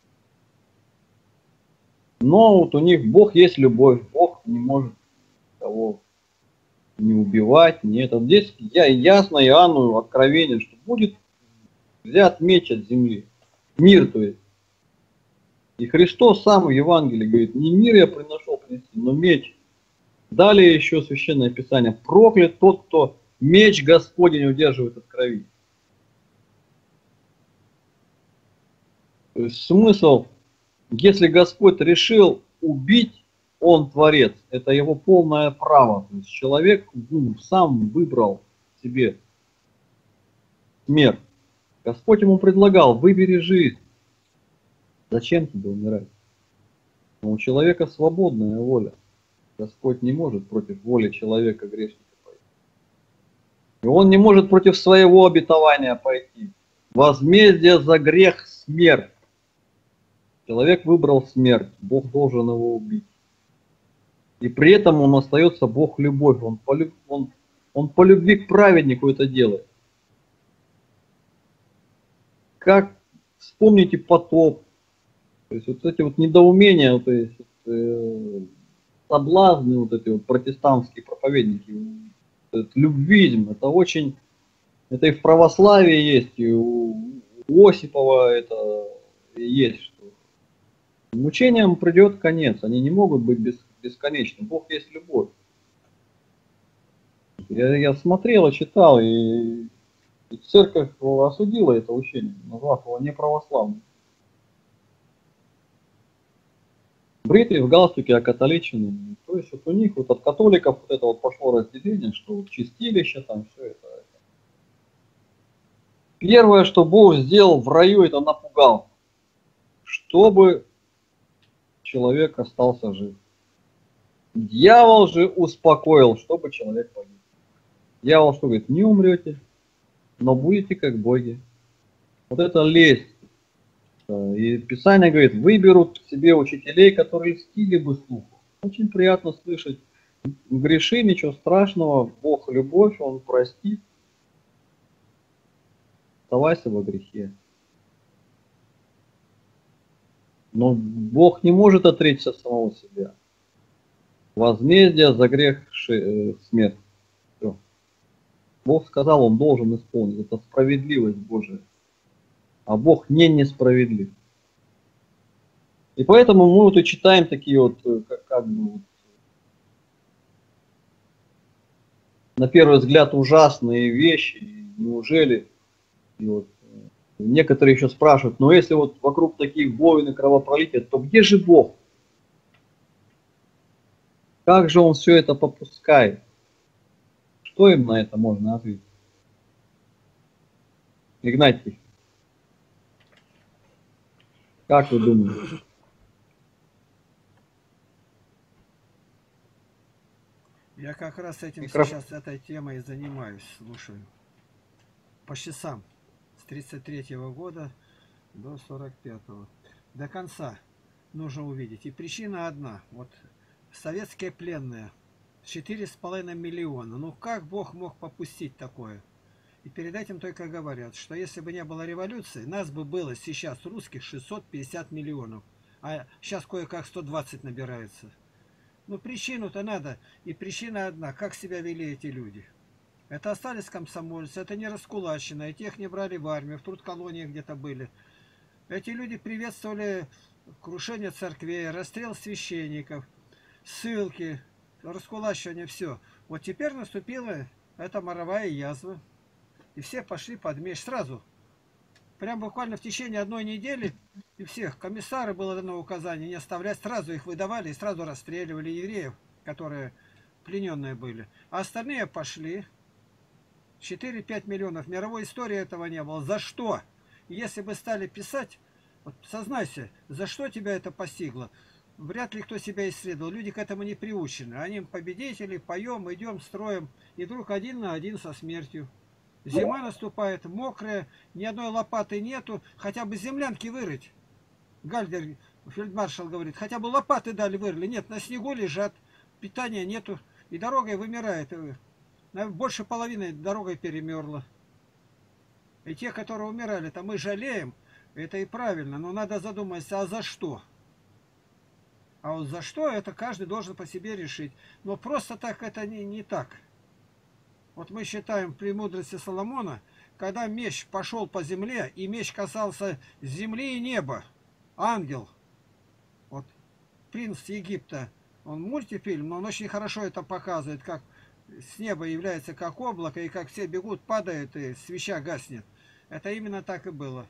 G: Но вот у них Бог есть любовь, Бог не может кого не убивать, не это. Здесь ясно Иоанну откровение, что будет взят меч от земли. Мир, то есть. И Христос сам в Евангелии говорит, не мир я приношел принести, но меч. Далее еще Священное Писание. Проклят тот, кто меч Господень удерживает от крови. То есть смысл, если Господь решил убить, Он творец. Это его полное право. То есть человек сам выбрал себе смерть. Господь ему предлагал, выбери жизнь. Зачем тебе умирать? Но у человека свободная воля. Господь не может против воли человека грешника пойти. И он не может против своего обетования пойти. Возмездие за грех – смерть. Человек выбрал смерть, Бог должен его убить. И при этом он остается Бог любовь, он по любви к праведнику это делает. Как вспомните потоп, то есть вот эти вот недоумения, то есть соблазны, вот эти вот протестантские проповедники, этот любвизм, это очень, это и в православии есть, и у Осипова это есть, что мучениям придет конец, они не могут быть бесконечны, Бог есть любовь. Я смотрел и читал, и церковь осудила это учение, назвав его неправославным. Бритые в галстуке окатоличены. То есть вот у них вот от католиков вот это вот пошло разделение, что вот чистилище там все это. Первое, что Бог сделал в раю, это напугал, чтобы человек остался жив. Дьявол же успокоил, чтобы человек погиб. Дьявол что говорит? Не умрете, но будете как боги. Вот это лесть. И Писание говорит, выберут себе учителей, которые льстили бы слуху. Очень приятно слышать. Греши, ничего страшного, Бог любовь, Он простит. Оставайся во грехе. Но Бог не может отречься самого себя. Возмездие за грех смерть. Все. Бог сказал, Он должен исполнить. Это справедливость Божия. А Бог не несправедлив. И поэтому мы вот и читаем такие вот, как бы вот, на первый взгляд ужасные вещи. И неужели? И вот, некоторые еще спрашивают, но если вот вокруг таких войн и кровопролития, то где же Бог? Как же Он все это попускает? Что им на это можно ответить? Игнатий, как вы думаете?
B: Я как раз этим
G: Микрофон.
B: сейчас, этой темой занимаюсь, слушаю. По часам. С 33-го года до 45-го. До конца нужно увидеть. И причина одна. Вот советские пленные. 4,5 миллиона. Ну как Бог мог попустить такое? И перед этим только говорят, что если бы не было революции, нас бы было сейчас русских 650 миллионов. А сейчас кое-как 120 набирается. Ну причину-то надо. И причина одна. Как себя вели эти люди? Это остались комсомольцы, это не раскулачено, и тех не брали в армию, в трудколониях где-то были. Эти люди приветствовали крушение церквей, расстрел священников, ссылки, раскулачивание, все. Вот теперь наступила эта моровая язва. И все пошли под меч сразу. Прям буквально в течение одной недели и всех. Комиссары было дано указание не оставлять, сразу их выдавали и сразу расстреливали евреев, которые плененные были. А остальные пошли. 4-5 миллионов. В мировой истории этого не было. За что? Если бы стали писать, вот сознайся, за что тебя это постигло? Вряд ли кто себя исследовал. Люди к этому не приучены. Они победители, поем, идем, строим. И вдруг один на один со смертью. Зима наступает, мокрая, ни одной лопаты нету. Хотя бы землянки вырыть. Гальдер, фельдмаршал говорит, хотя бы лопаты дали, вырыли. Нет, на снегу лежат, питания нету. И дорогой вымирает. Больше половины дорогой перемерла. И те, которые умирали-то, мы жалеем, это и правильно, но надо задуматься, а за что? А вот за что, это каждый должен по себе решить. Но просто так это не так. Вот мы считаем при мудрости Соломона, когда меч пошел по земле, и меч касался земли и неба, ангел, вот принц Египта, он мультифильм, но он очень хорошо это показывает, как с неба является как облако, и как все бегут, падают, и свеча гаснет. Это именно так и было.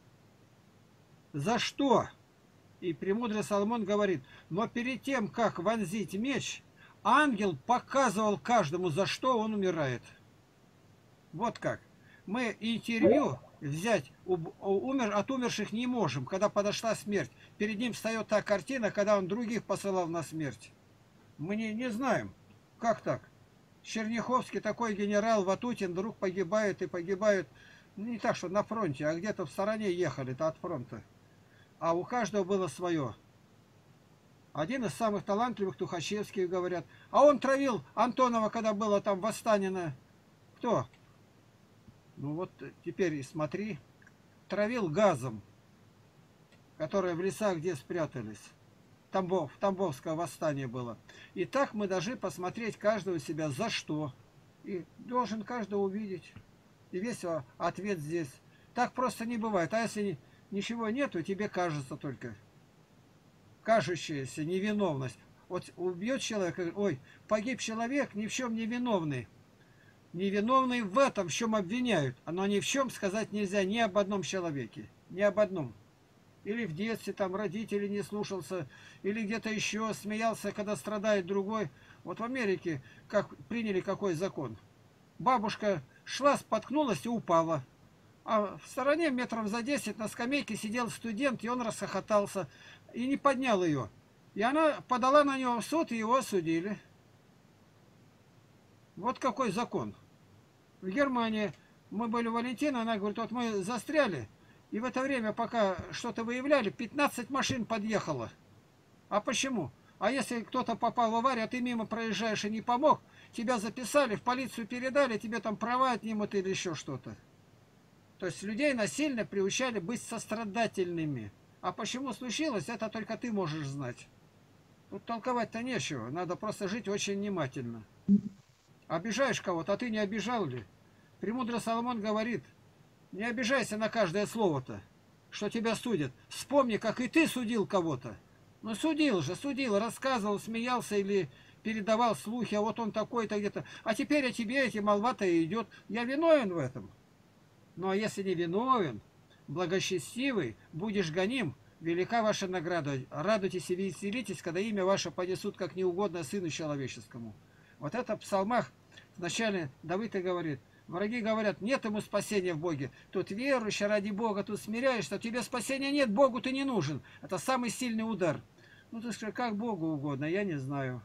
B: За что? И премудрый Соломон говорит, но перед тем, как вонзить меч, ангел показывал каждому, за что он умирает. Вот как. Мы интервью взять от умерших не можем, когда подошла смерть. Перед ним встает та картина, когда он других посылал на смерть. Мы не знаем, как так. Черняховский такой генерал, Ватутин вдруг погибает и погибает. Не так, что на фронте, а где-то в стороне ехали-то от фронта. А у каждого было свое. Один из самых талантливых Тухачевский, говорят. А он травил Антонова, когда было там восстание на... Кто? Ну вот теперь и смотри. Травил газом, которое в лесах где спрятались. Тамбовское восстание было. И так мы должны посмотреть каждого себя за что. И должен каждый увидеть. И весь ответ здесь. Так просто не бывает. А если ничего нету, тебе кажется только. Кажущаяся невиновность. Вот убьет человека, ой, погиб человек, ни в чем не виновный. Невиновный в этом, в чем обвиняют. Но ни в чем сказать нельзя ни об одном человеке. Ни об одном. Или в детстве там родители не слушался, или где-то еще смеялся, когда страдает другой. Вот в Америке как приняли какой закон. Бабушка шла, споткнулась и упала. А в стороне метров за 10 на скамейке сидел студент, и он расхохотался и не поднял ее. И она подала на него в суд, и его осудили. Вот какой закон. В Германии мы были у Валентина, она говорит, вот мы застряли, и в это время, пока что-то выявляли, 15 машин подъехало. А почему? А если кто-то попал в аварию, а ты мимо проезжаешь и не помог, тебя записали, в полицию передали, тебе там права отнимут или еще что-то. То есть людей насильно приучали быть сострадательными. А почему случилось, это только ты можешь знать. Тут толковать-то нечего, надо просто жить очень внимательно. Обижаешь кого-то, а ты не обижал ли? Премудрый Соломон говорит, не обижайся на каждое слово-то, что тебя судят. Вспомни, как и ты судил кого-то. Ну судил же, судил, рассказывал, смеялся или передавал слухи, а вот он такой-то где-то. А теперь о тебе эти молва-то идет. Я виновен в этом. Ну а если не виновен, благочестивый, будешь гоним, велика ваша награда. Радуйтесь и веселитесь, когда имя ваше понесут как неугодно Сыну Человеческому. Вот это в псалмах вначале Давид и говорит. Враги говорят, нет ему спасения в Боге. Тут верующий ради Бога, тут смиряешься, а тебе спасения нет, Богу ты не нужен. Это самый сильный удар. Ну ты скажи, как Богу угодно, я не знаю.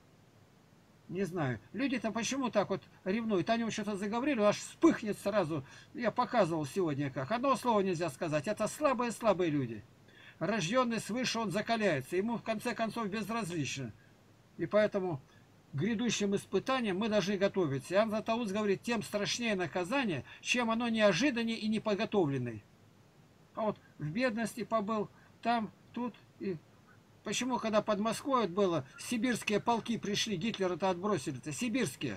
B: Не знаю. Люди-то почему так вот ревнуют? Они вот что-то заговорили, аж вспыхнет сразу. Я показывал сегодня как. Одно слово нельзя сказать. Это слабые люди. Рожденный свыше, он закаляется. Ему в конце концов безразлично. И поэтому грядущим испытаниям мы должны готовиться. Иоанн Златоуст говорит, тем страшнее наказание, чем оно неожиданнее и неподготовленное. А вот в бедности побыл, там, тут и... Почему, когда под Москвой было, сибирские полки пришли, Гитлера-то отбросили-то, сибирские,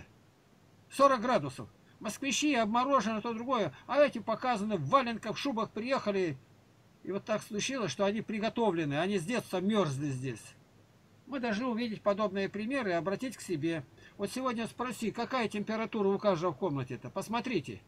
B: 40 градусов. Москвичи обморожены, то другое, а эти показаны в валенках, в шубах приехали. И вот так случилось, что они приготовлены, они с детства мерзли здесь. Мы должны увидеть подобные примеры и обратить к себе. Вот сегодня спроси, какая температура у каждого в комнате-то? Посмотрите.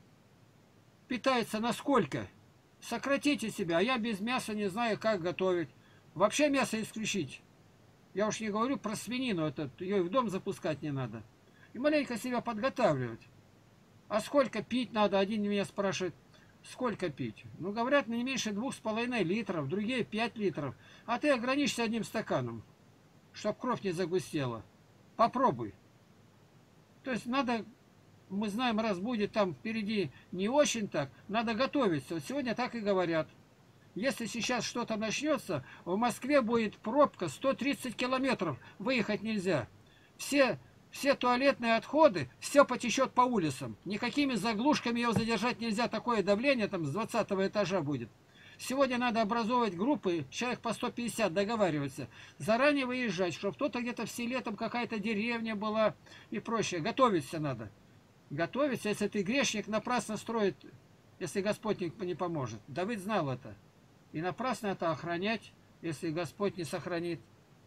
B: Питается на сколько? Сократите себя, а я без мяса не знаю, как готовить. Вообще мясо исключить. Я уж не говорю про свинину, ее и в дом запускать не надо. И маленько себя подготавливать. А сколько пить надо? Один меня спрашивает, сколько пить? Ну, говорят, не меньше 2,5 литров, другие 5 литров. А ты ограничься одним стаканом, чтоб кровь не загустела. Попробуй. То есть надо, мы знаем, раз будет там впереди не очень так, надо готовиться. Вот сегодня так и говорят. Если сейчас что-то начнется, в Москве будет пробка 130 километров, выехать нельзя. Все туалетные отходы, все потечет по улицам. Никакими заглушками его задержать нельзя, такое давление там с 20 этажа будет. Сегодня надо образовывать группы, человек по 150 договариваться, заранее выезжать, чтобы кто-то где-то в селе, там какая-то деревня была и прочее. Готовиться надо. Готовиться, если ты грешник, напрасно строит, если Господь не поможет. Давид знал это. И напрасно это охранять, если Господь не сохранит.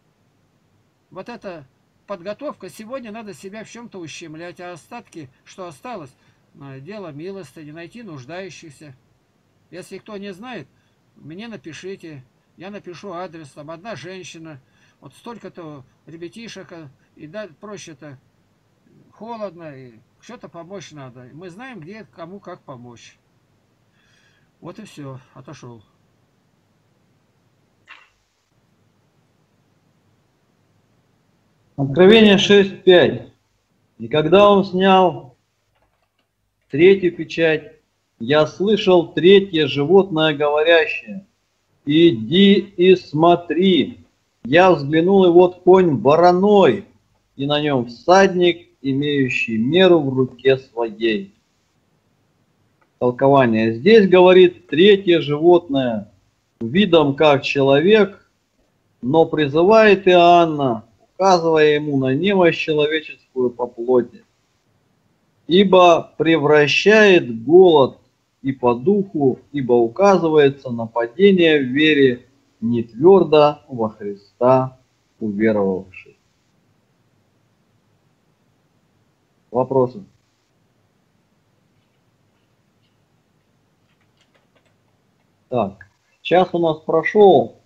B: Вот эта подготовка, сегодня надо себя в чем-то ущемлять, а остатки, что осталось, дело милостыни, найти нуждающихся. Если кто не знает, мне напишите, я напишу адрес, там одна женщина, вот столько-то ребятишек, и да, проще-то холодно, и что-то помочь надо. Мы знаем, где, кому, как помочь. Вот и все, отошел.
G: Откровение 6.5. И когда он снял третью печать, я слышал третье животное говорящее: «Иди и смотри». Я взглянул, и вот конь вороной, и на нем всадник, имеющий меру в руке своей. Толкование. Здесь говорит третье животное, видом как человек, но призывает Иоанна, указывая ему на немощь человеческую по плоти. Ибо превращает голод и по духу, ибо указывается на падение в вере не твердо во Христа уверовавших. Вопросы? Так, час у нас прошел.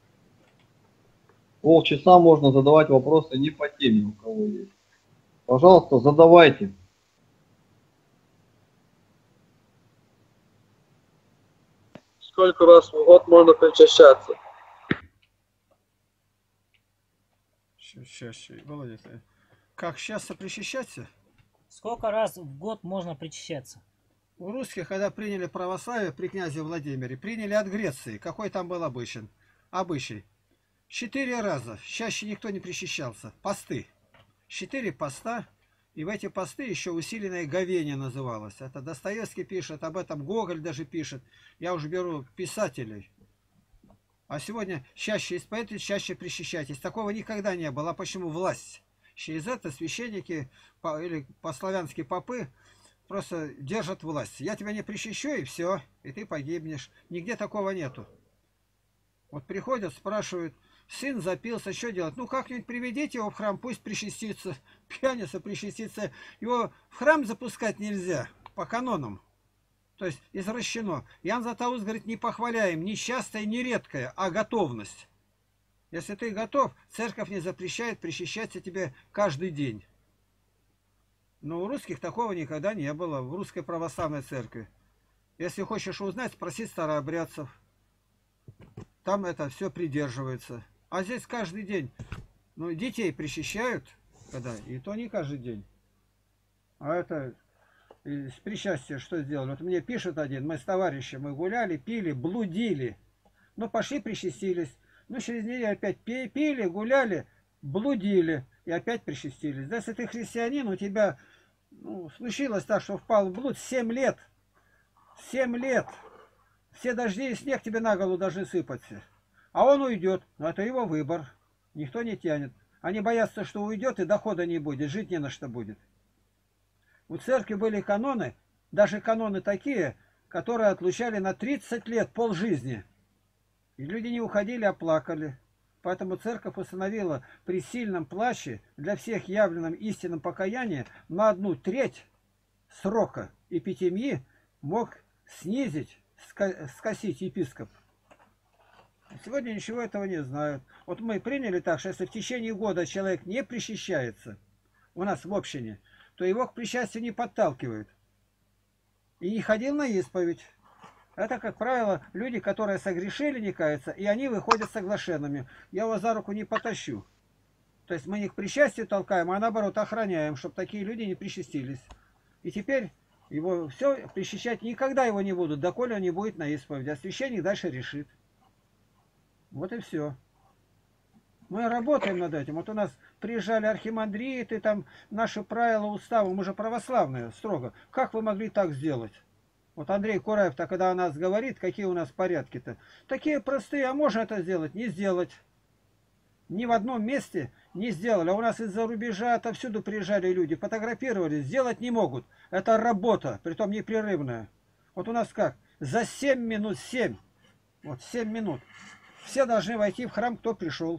G: Полчаса можно задавать вопросы не по теме, у кого есть. Пожалуйста, задавайте.
H: Сколько раз в год можно причащаться?
B: Сейчас, Володя, как часто причащаться?
A: Сколько раз в год можно причащаться?
B: У русских, когда приняли православие при князе Владимире, приняли от Греции. Какой там был обычай? 4 раза. Чаще никто не причащался. Посты. 4 поста. И в эти посты еще усиленное говение называлось. Это Достоевский пишет, об этом Гоголь даже пишет. Я уже беру писателей. А сегодня чаще исповедуйте, чаще причащайтесь. Такого никогда не было. А почему? Власть. Через это священники или по-славянски попы просто держат власть. Я тебя не причащу, и все, и ты погибнешь. Нигде такого нету. Вот приходят, спрашивают, сын запился, что делать? Ну, как-нибудь приведите его в храм, пусть причастится. Пьяница причастится. Его в храм запускать нельзя, по канонам. То есть извращено. Иоанн Златоуст говорит, не похваляем, не частое, не редкое, а готовность. Если ты готов, церковь не запрещает причащаться тебе каждый день. Но у русских такого никогда не было, в русской православной церкви. Если хочешь узнать, спроси старообрядцев. Там это все придерживается. А здесь каждый день. Ну, детей причащают, когда, и то не каждый день. А это с причастия что сделали? Вот мне пишет один, мы с товарищем, мы гуляли, пили, блудили. Ну, пошли, причастились. Ну, через неделю опять пили, гуляли, блудили и опять причастились. Да, если ты христианин, у тебя случилось так, что впал в блуд 7 лет. 7 лет. Все дожди и снег тебе на голову должны сыпаться. А он уйдет. Но это его выбор. Никто не тянет. Они боятся, что уйдет и дохода не будет, жить не на что будет. У церкви были каноны, даже каноны такие, которые отлучали на 30 лет, полжизни. И люди не уходили, а плакали. Поэтому церковь установила при сильном плаче для всех явленном истинном покаянии на 1/3 срока эпитемии мог снизить, скосить епископ. Сегодня ничего этого не знают. Вот мы приняли так, что если в течение года человек не причащается у нас в общине, то его к причастию не подталкивают. И не ходил на исповедь. Это, как правило, люди, которые согрешили, не каются, и они выходят соглашенными. Я его за руку не потащу. То есть мы не к причастию толкаем, а наоборот охраняем, чтобы такие люди не причастились. И теперь его все причащать никогда его не будут, доколе он не будет на исповеди. А священник дальше решит. Вот и все. Мы работаем над этим. Вот у нас приезжали архимандриты, там наши правила, уставы, мы же православные, строго. Как вы могли так сделать? Вот Андрей Кураев-то, когда о нас говорит, какие у нас порядки-то. Такие простые, а можно это сделать? Не сделать. Ни в одном месте не сделали. А у нас из-за рубежа отовсюду приезжали люди, фотографировали, сделать не могут. Это работа, притом непрерывная. Вот у нас как? За 7 минут, 7. Вот 7 минут. Все должны войти в храм, кто пришел.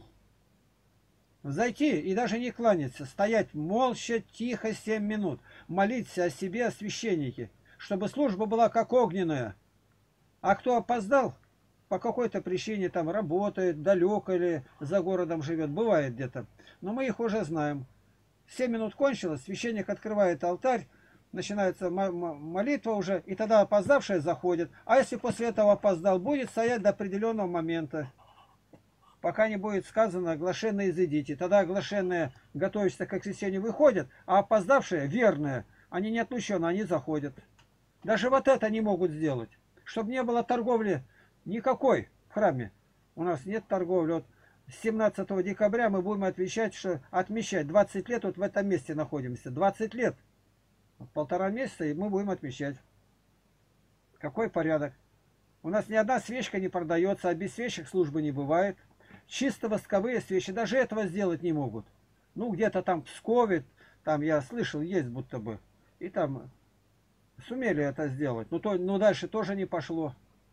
B: Зайти и даже не кланяться. Стоять молча, тихо 7 минут. Молиться о себе, о священнике. Чтобы служба была как огненная. А кто опоздал, по какой-то причине там работает, далеко или за городом живет, бывает где-то. Но мы их уже знаем. 7 минут кончилось, священник открывает алтарь, начинается молитва уже, и тогда опоздавший заходит. А если после этого опоздал, будет стоять до определенного момента. пока не будет сказано оглашенные изыдите. Тогда оглашенные, готовящиеся к крещению, выходят, а опоздавшие, верные, они не отлучены, они заходят. Даже вот это не могут сделать. Чтобы не было торговли никакой в храме. У нас нет торговли. Вот с 17 декабря мы будем отмечать 20 лет, вот в этом месте находимся. 20 лет. Полтора месяца, и мы будем отмечать. Какой порядок? У нас ни одна свечка не продается, а без свечек службы не бывает. Чисто восковые свечи, даже этого сделать не могут. Ну, где-то там в Пскове, там я слышал, есть будто бы. И там сумели это сделать. Но дальше тоже не пошло.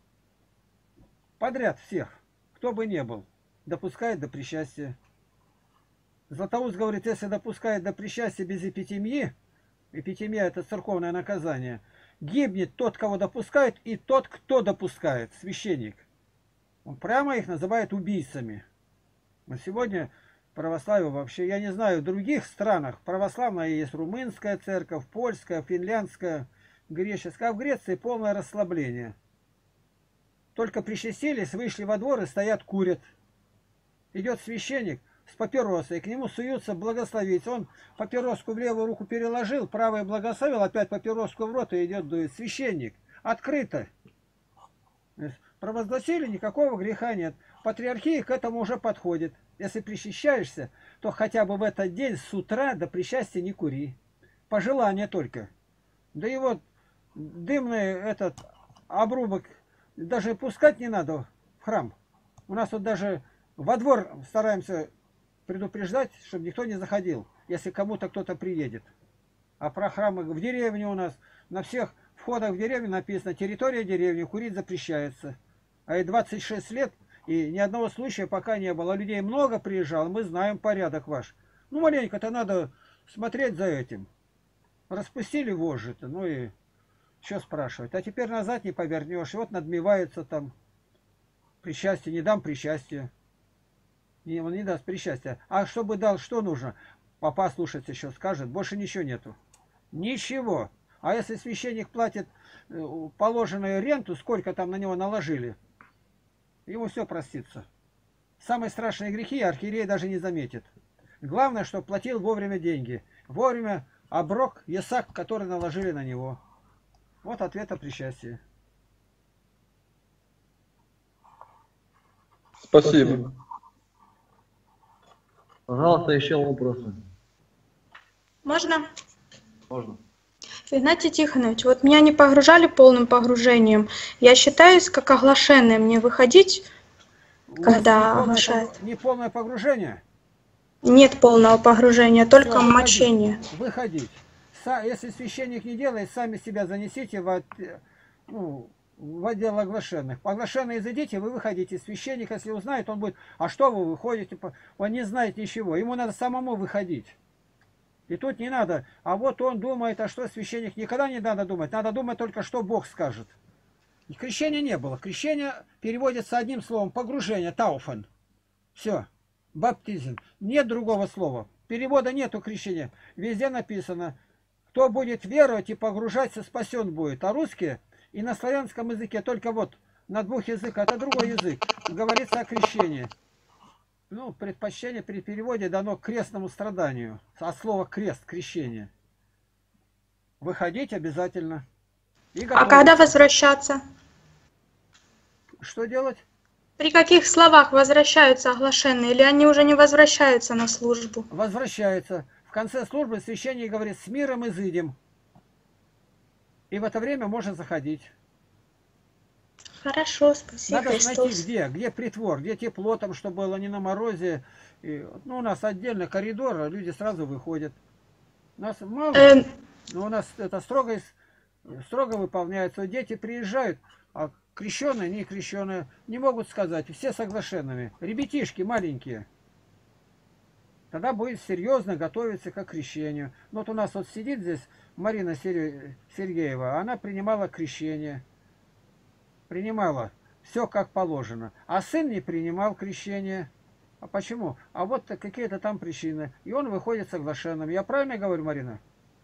B: Подряд всех, кто бы ни был, допускает до причастия. Златоуст говорит, если допускает до причастия без эпитемии, эпитемия это церковное наказание, гибнет тот, кого допускает, и тот, кто допускает, священник. Он прямо их называет убийцами. Но сегодня православие вообще, я не знаю, в других странах православная есть румынская церковь, польская, финляндская, греческая, а в Греции полное расслабление. Только причастились, вышли во двор и стоят, курят. Идет священник с папиросой, к нему суются благословить. Он папироску в левую руку переложил, правой благословил, опять папироску в рот и идет дует. Священник. Открыто. Провозгласили, никакого греха нет. Патриархия к этому уже подходит. Если причащаешься, то хотя бы в этот день с утра до причастия не кури. Пожелание только. Да и вот дымный этот обрубок даже пускать не надо в храм. У нас вот даже во двор стараемся предупреждать, чтобы никто не заходил, если кому-то кто-то приедет. А про храмы в деревне у нас, на всех входах в деревню написано, территория деревни, курить запрещается. А и 26 лет, и ни одного случая пока не было. Людей много приезжало, мы знаем порядок ваш. Ну, маленько-то надо смотреть за этим. Распустили вожжи-то, ну и что спрашивать. А теперь назад не повернешь. И вот надмевается там причастие, не дам причастие. Он не даст причастия. А чтобы дал, что нужно? Папа слушать еще скажет. Больше ничего нету. Ничего. А если священник платит положенную ренту, сколько там на него наложили, ему все простится. Самые страшные грехи архиерей даже не заметит. Главное, что платил вовремя деньги. Вовремя оброк, ясак, который наложили на него. Вот ответ о причастии.
H: Спасибо.
G: Пожалуйста, еще вопросы.
F: Можно?
G: Можно.
F: Игнатий Тихонович, вот меня не погружали полным погружением. Я считаюсь как оглашенная. Мне выходить, когда оглашают?
B: Не полное погружение?
F: Нет полного погружения, только
B: Всё,
F: мочение.
B: Выходить. Если священник не делает, сами себя занесите в отдел оглашенных. Оглашенные изыдите, вы выходите. Священник, если узнает, он будет, а что вы выходите? Он не знает ничего. Ему надо самому выходить. И тут не надо, а вот он думает, а что священник? Никогда не надо думать. Надо думать только, что Бог скажет. И крещения не было. Крещение переводится одним словом. Погружение, тауфен. Все. Баптизм. Нет другого слова. Перевода нету крещения. Везде написано, кто будет веровать и погружаться, спасен будет. А русские и на славянском языке, только вот на двух языках, это другой язык, говорится о крещении. Ну, предпочтение при переводе дано крестному страданию. От слова крест, крещение. Выходить обязательно.
F: А когда возвращаться?
B: Что делать?
F: При каких словах возвращаются оглашенные, или они уже не возвращаются на службу?
B: Возвращается. В конце службы священник говорит, с миром изыдем. И в это время можно заходить.
F: Хорошо, спасибо.
B: Надо найти, где притвор, где тепло, там, чтобы было не на морозе. И, ну, у нас отдельно коридор, люди сразу выходят. Нас мало, но у нас это строго выполняется. Дети приезжают, а крещеные, не крещеные не могут сказать. Все соглашенными. Ребятишки маленькие. Тогда будет серьезно готовиться к крещению. Вот у нас вот сидит здесь Марина Сергеева, она принимала крещение. Принимала все как положено. А сын не принимал крещение. А почему? А вот какие-то там причины. И он выходит соглашенным. Я правильно говорю, Марина?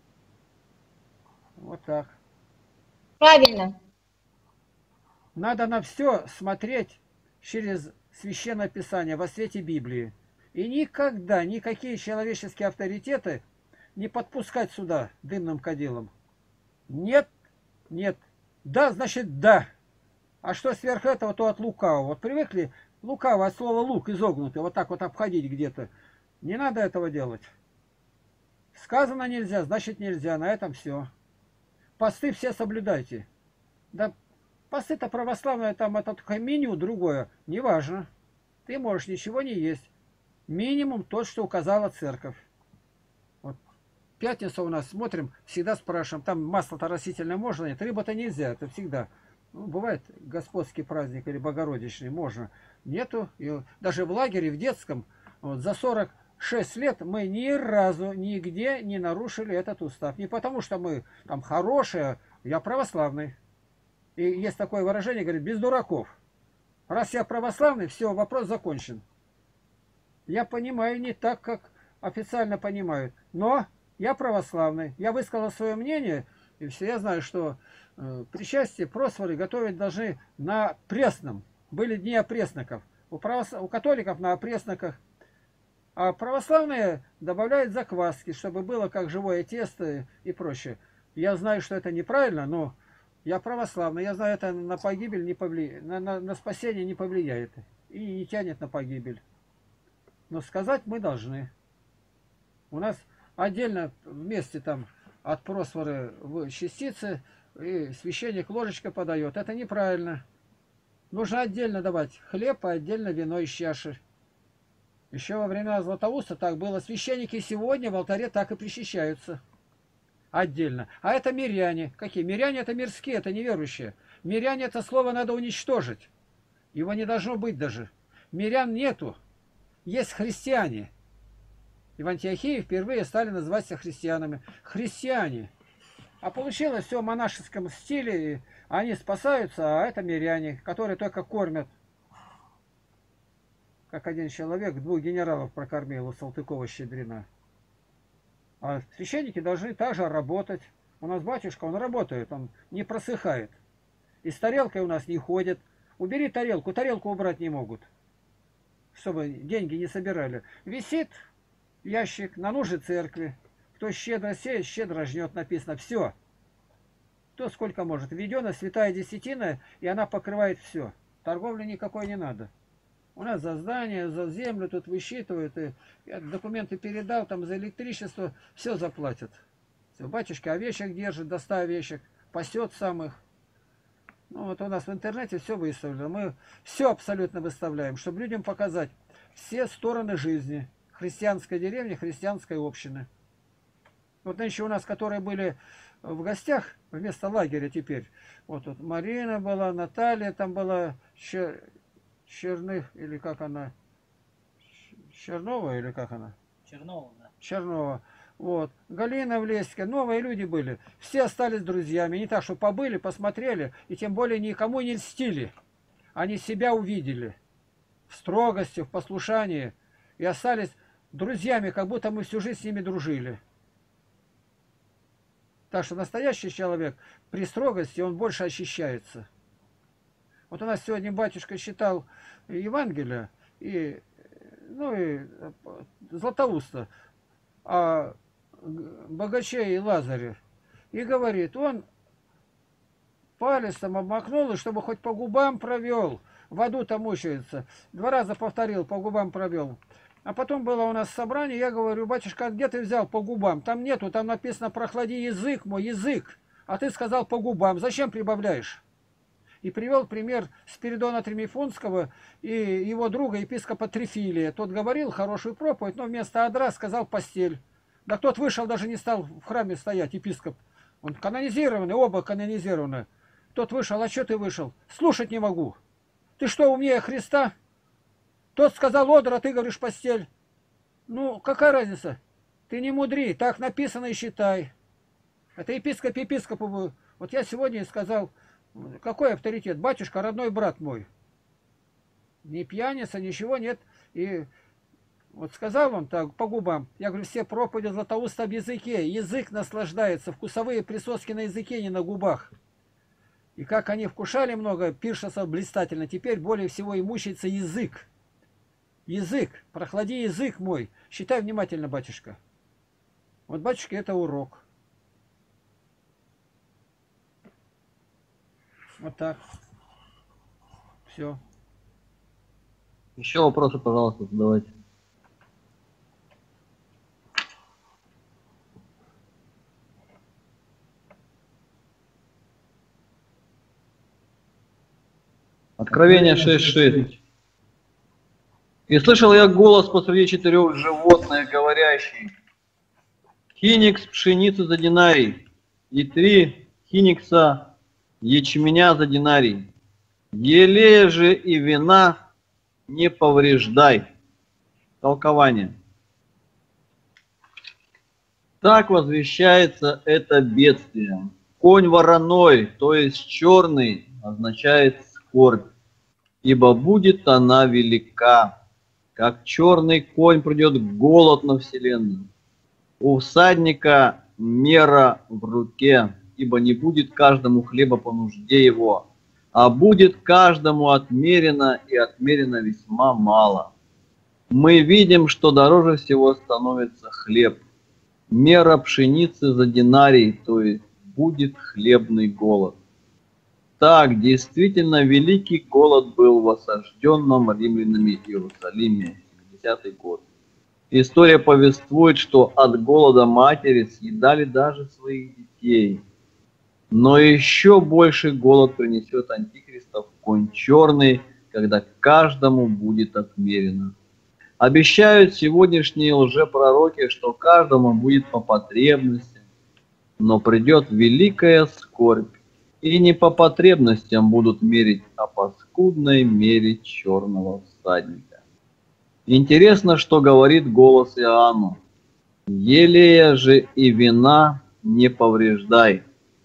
B: Вот так.
I: Правильно.
B: Надо на все смотреть через Священное Писание во свете Библии. И никогда никакие человеческие авторитеты не подпускать сюда дымным кадилом. Нет, нет. Да, значит да. А что сверх этого, то от лукавого. Вот привыкли лукаво от слова лук изогнутый, вот так вот обходить где-то. Не надо этого делать. Сказано нельзя, значит нельзя. На этом все. Посты все соблюдайте. Да посты-то православные, там это только меню другое. Неважно. Ты можешь ничего не есть. Минимум то, что указала церковь. Вот. Пятница у нас смотрим, всегда спрашиваем, там масло-то растительное можно, нет, рыба-то нельзя, это всегда. Ну, бывает господский праздник или богородичный, можно. Нету. И даже в лагере, в детском, вот, за 46 лет мы ни разу нигде не нарушили этот устав. Не потому, что мы там хорошие, я православный. И есть такое выражение, говорит, без дураков. Раз я православный, все, вопрос закончен. Я понимаю не так, как официально понимают. Но я православный. Я высказал свое мнение, и все. Я знаю, что причастие, просфоры готовить должны на пресном. Были дни опресноков. У католиков на опресноках. А православные добавляют закваски, чтобы было как живое тесто и прочее. Я знаю, что это неправильно, но я православный. Я знаю, это на погибель не повлияет, на спасение не повлияет. И не тянет на погибель. Но сказать мы должны. У нас отдельно вместе там от просфоры в частицы, и священник ложечкой подает. Это неправильно. Нужно отдельно давать хлеб, а отдельно вино из чаши. Еще во времена Златоуста так было. Священники сегодня в алтаре так и причащаются. Отдельно. А это миряне. Какие? Миряне это мирские, это неверующие. Миряне это слово надо уничтожить. Его не должно быть даже. Мирян нету. Есть христиане. И в Антиохии впервые стали называть себя христианами. Христиане. А получилось все в монашеском стиле. И они спасаются, а это миряне, которые только кормят. Как один человек 2 генералов прокормил у Салтыкова-Щедрина. А священники должны также работать. У нас батюшка, он работает, он не просыхает. И с тарелкой у нас не ходит. Убери тарелку, тарелку убрать не могут. Чтобы деньги не собирали. Висит ящик на нужды церкви. Кто щедро сеет, щедро жнет, написано. Все. Кто сколько может. Введена святая десятина, и она покрывает все. Торговли никакой не надо. У нас за здание, за землю тут высчитывают. И я документы передал, там за электричество все заплатят. Все, батюшка овечек держит, до 100 овечек. Пасет самых. Ну вот у нас в интернете все выставлено. Мы все абсолютно выставляем, чтобы людям показать все стороны жизни. Христианской деревни, христианской общины. Вот нынче у нас, которые были в гостях, вместо лагеря теперь. Вот тут Марина была, Наталья, там была Черных, или как она? Чернова, или как она?
A: Чернова, да.
B: Чернова. Вот. Галина Влеська, новые люди были. Все остались друзьями. Не так, что побыли, посмотрели, и тем более никому не льстили. Они себя увидели в строгости, в послушании, и остались друзьями, как будто мы всю жизнь с ними дружили. Так что настоящий человек при строгости, он больше очищается. Вот у нас сегодня батюшка читал Евангелие, и Златоуста, о богаче и Лазаре. И говорит, он палец там обмакнул, и чтобы хоть по губам провел, в аду там мучается. 2 раза повторил, по губам провел. А потом было у нас собрание, я говорю, батюшка, а где ты взял по губам? Там нету, там написано, прохлади язык мой, язык. А ты сказал по губам, зачем прибавляешь? И привел пример Спиридона Тримифунского и его друга, епископа Трифилия. Тот говорил хорошую проповедь, но вместо адра сказал постель. Да тот вышел, даже не стал в храме стоять, епископ. Он канонизированный, оба канонизированы. Тот вышел, а что ты вышел? Слушать не могу. Ты что, умнее Христа? Тот сказал одр, а ты говоришь постель. Ну, какая разница? Ты не мудри, так написано и считай. Это епископ епископу. Вот я сегодня сказал, какой авторитет? Батюшка, родной брат мой. Ни пьяница, ничего нет. И вот сказал он так, по губам. Я говорю, все проповеди Златоуста об языке. Язык наслаждается, вкусовые присоски на языке, не на губах. И как они вкушали много пиршества блистательно, теперь более всего и мучается язык. Язык, прохлади язык мой. Считай внимательно, батюшка. Вот, батюшка, это урок. Вот так. Все.
G: Еще вопросы, пожалуйста, задавайте. Откровение 6.6. «И слышал я голос посреди 4 животных, говорящий: хиникс пшеницы за динарий, и 3 хиникса ячменя за динарий. Елея же и вина не повреждай». Толкование. Так возвещается это бедствие. Конь вороной, то есть черный, означает скорбь, ибо будет она велика. Как черный конь придет голод на вселенную. У всадника мера в руке, ибо не будет каждому хлеба по нужде его, а будет каждому отмерено, и отмерено весьма мало. Мы видим, что дороже всего становится хлеб. Мера пшеницы за динарий, то есть будет хлебный голод. Так, действительно, великий голод был в осажденном римлянами Иерусалиме, 70-й год. История повествует, что от голода матери съедали даже своих детей. Но еще больше голод принесет антихристов конь черный, когда каждому будет отмерено. Обещают сегодняшние лжепророки, что каждому будет по потребности, но придет великая скорбь, и не по потребностям будут мерить, а по скудной мере черного всадника. Интересно, что говорит голос Иоанну: «Елея же и вина не повреждай».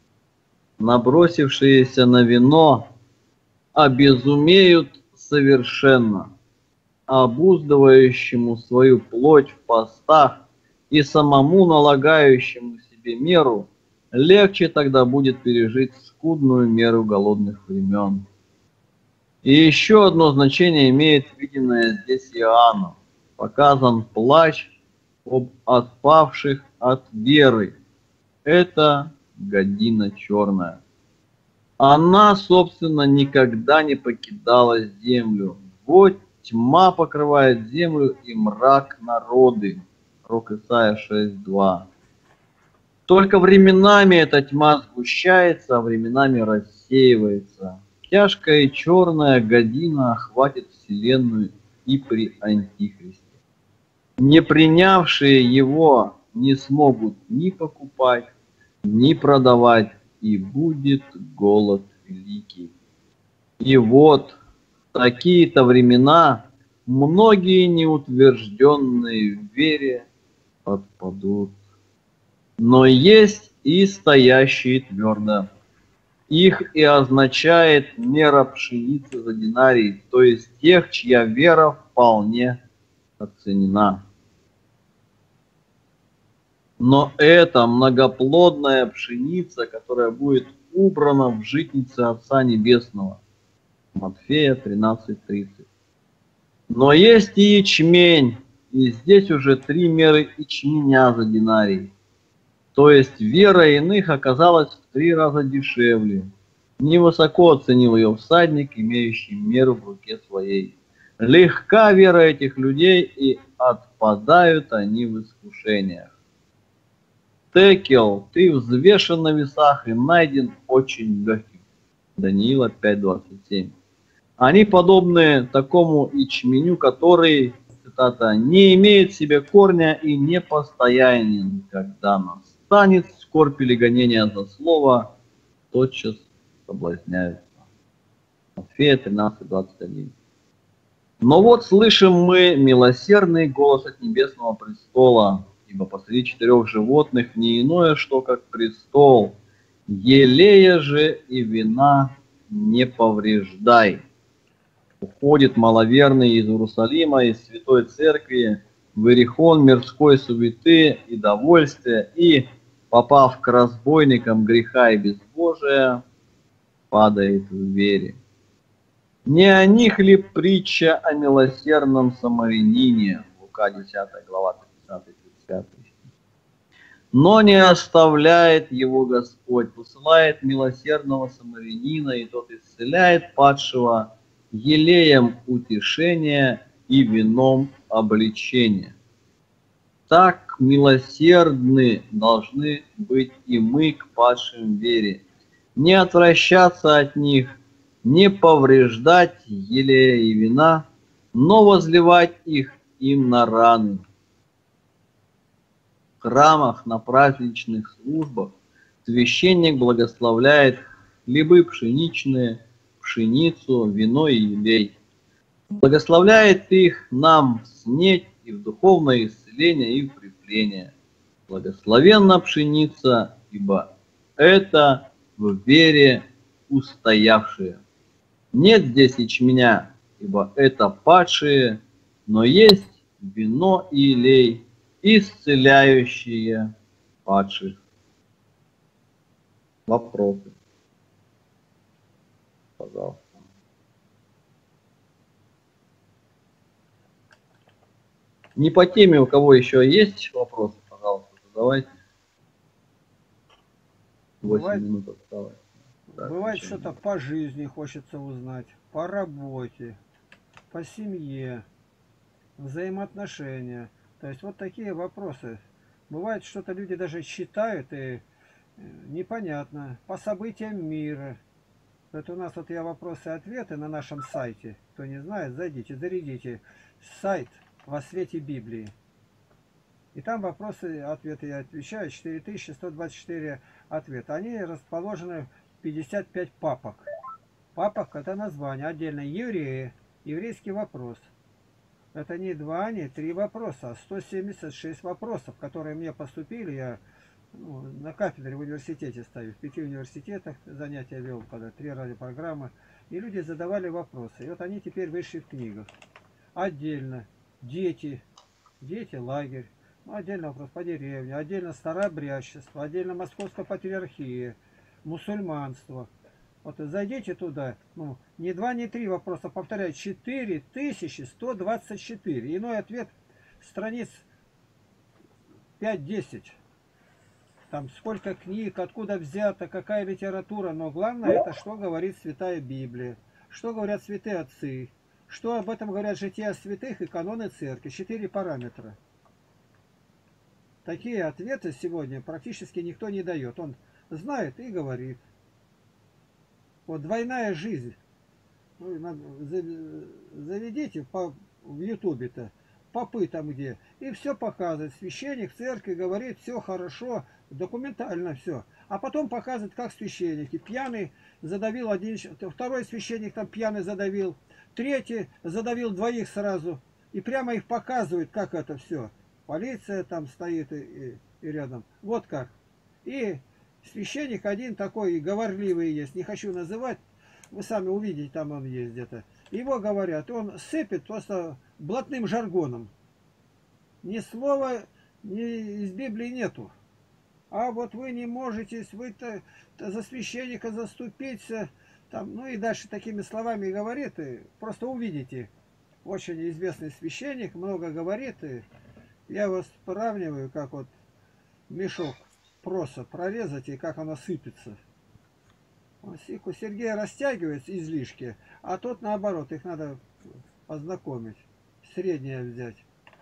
G: Набросившиеся на вино обезумеют совершенно. Обуздывающему свою плоть в постах и самому налагающему себе меру легче тогда будет пережить скудную меру голодных времен. И еще одно значение имеет виденное здесь Иоанну. Показан плач об отпавших от веры. Это година черная. Она, собственно, никогда не покидала землю. Вот тьма покрывает землю и мрак народы. Пророк Исайя 6.2. Только временами эта тьма сгущается, а временами рассеивается. Тяжкая и черная година охватит вселенную и при Антихристе. Не принявшие его не смогут ни покупать, ни продавать, и будет голод великий. И вот в такие-то времена многие неутвержденные в вере отпадут. Но есть и стоящие твердо. Их и означает мера пшеницы за динарий, то есть тех, чья вера вполне оценена. Но эта многоплодная пшеница, которая будет убрана в житнице Отца Небесного. Матфея 13:30. Но есть и ячмень, и здесь уже 3 меры ячменя за динарий. То есть вера иных оказалась в 3 раза дешевле. Невысоко оценил ее всадник, имеющий меру в руке своей. Легка вера этих людей, и отпадают они в искушениях. Текел, ты взвешен на весах и найден очень легким. Даниила 5:27. Они подобны такому ячменю, который, цитата, не имеет в себе корня и не постоянен, когда настанет скорбь или гонение за слово, тотчас соблазняются. Матфея 13:21. Но вот слышим мы милосердный голос от небесного престола, ибо посреди 4 животных не иное, что как престол. Елея же и вина не повреждай. Уходит маловерный из Иерусалима, из святой церкви, в иерихон мирской суеты и довольствия, и, попав к разбойникам греха и безбожия, падает в вере. Не о них ли притча о милосердном самарянине? Лука 10 глава 30-30. Но не оставляет его Господь, посылает милосердного самарянина, и тот исцеляет падшего елеем утешения и вином обличения. Так милосердны должны быть и мы к падшим в вере, не отвращаться от них, не повреждать елея и вина, но возливать их им на раны. В храмах на праздничных службах священник благословляет хлебы пшеничные, пшеницу, вино и елей. Благословляет их нам в снеть и в духовное исцеление и укрепление. Благословенна пшеница, ибо это в вере устоявшие. Нет здесь ячменя, ибо это падшие, но есть вино и елей, исцеляющие падших. Вопросы? Пожалуйста. Не по теме, у кого еще есть вопросы, пожалуйста, задавайте. 8 минут осталось.
B: Бывает, что-то по жизни хочется узнать, по работе, по семье, взаимоотношения. То есть вот такие вопросы. Бывает, что-то люди даже читают и непонятно. По событиям мира. Это у нас вот я вопросы и ответы на нашем сайте. Кто не знает, зайдите, зарядите сайт «Во свете Библии». И там вопросы и ответы я отвечаю. 4124 ответа. Они расположены 55 папок. Папок — это название отдельно. Евреи. Еврейский вопрос. Это не 2, не 3 вопроса, а 176 вопросов, которые мне поступили. Я на кафедре в университете стою. В 5 университетах занятия вел, когда 3 радиопрограммы. И люди задавали вопросы. И вот они теперь вышли в книгах. Отдельно дети. Дети, лагерь. Отдельно вопрос по деревне. Отдельно старообрядчество. Отдельно московская патриархия. Мусульманство. Вот зайдите туда, не 2, не 3 вопроса, повторяю, 4124. Иной ответ страниц 5-10. Там сколько книг, откуда взято, какая литература. Но главное это, что говорит Святая Библия, что говорят святые отцы, что об этом говорят жития святых и каноны церкви. 4 параметра. Такие ответы сегодня практически никто не дает. Он знает и говорит. Вот двойная жизнь. Заведите в Ютубе-то, попы там где, и все показывает. Священник в церкви говорит, все хорошо, документально все. А потом показывает, как священники. Пьяный задавил один, второй священник там пьяный задавил, третий задавил 2 сразу. И прямо их показывает, как это все. Полиция там стоит и рядом. Вот как. И священник один такой говорливый есть, не хочу называть, вы сами увидите, там он есть где-то. Его говорят, он сыпет просто блатным жаргоном. Ни слова из Библии нету. А вот вы не можете, вы-то за священника заступиться, там, ну и дальше такими словами говорит, и просто увидите. Очень известный священник, много говорит, и я вас сравниваю, как вот мешок проса прорезать и как оно сыпется. У Сергея растягивается излишки, а тот наоборот, их надо познакомить. Среднее взять.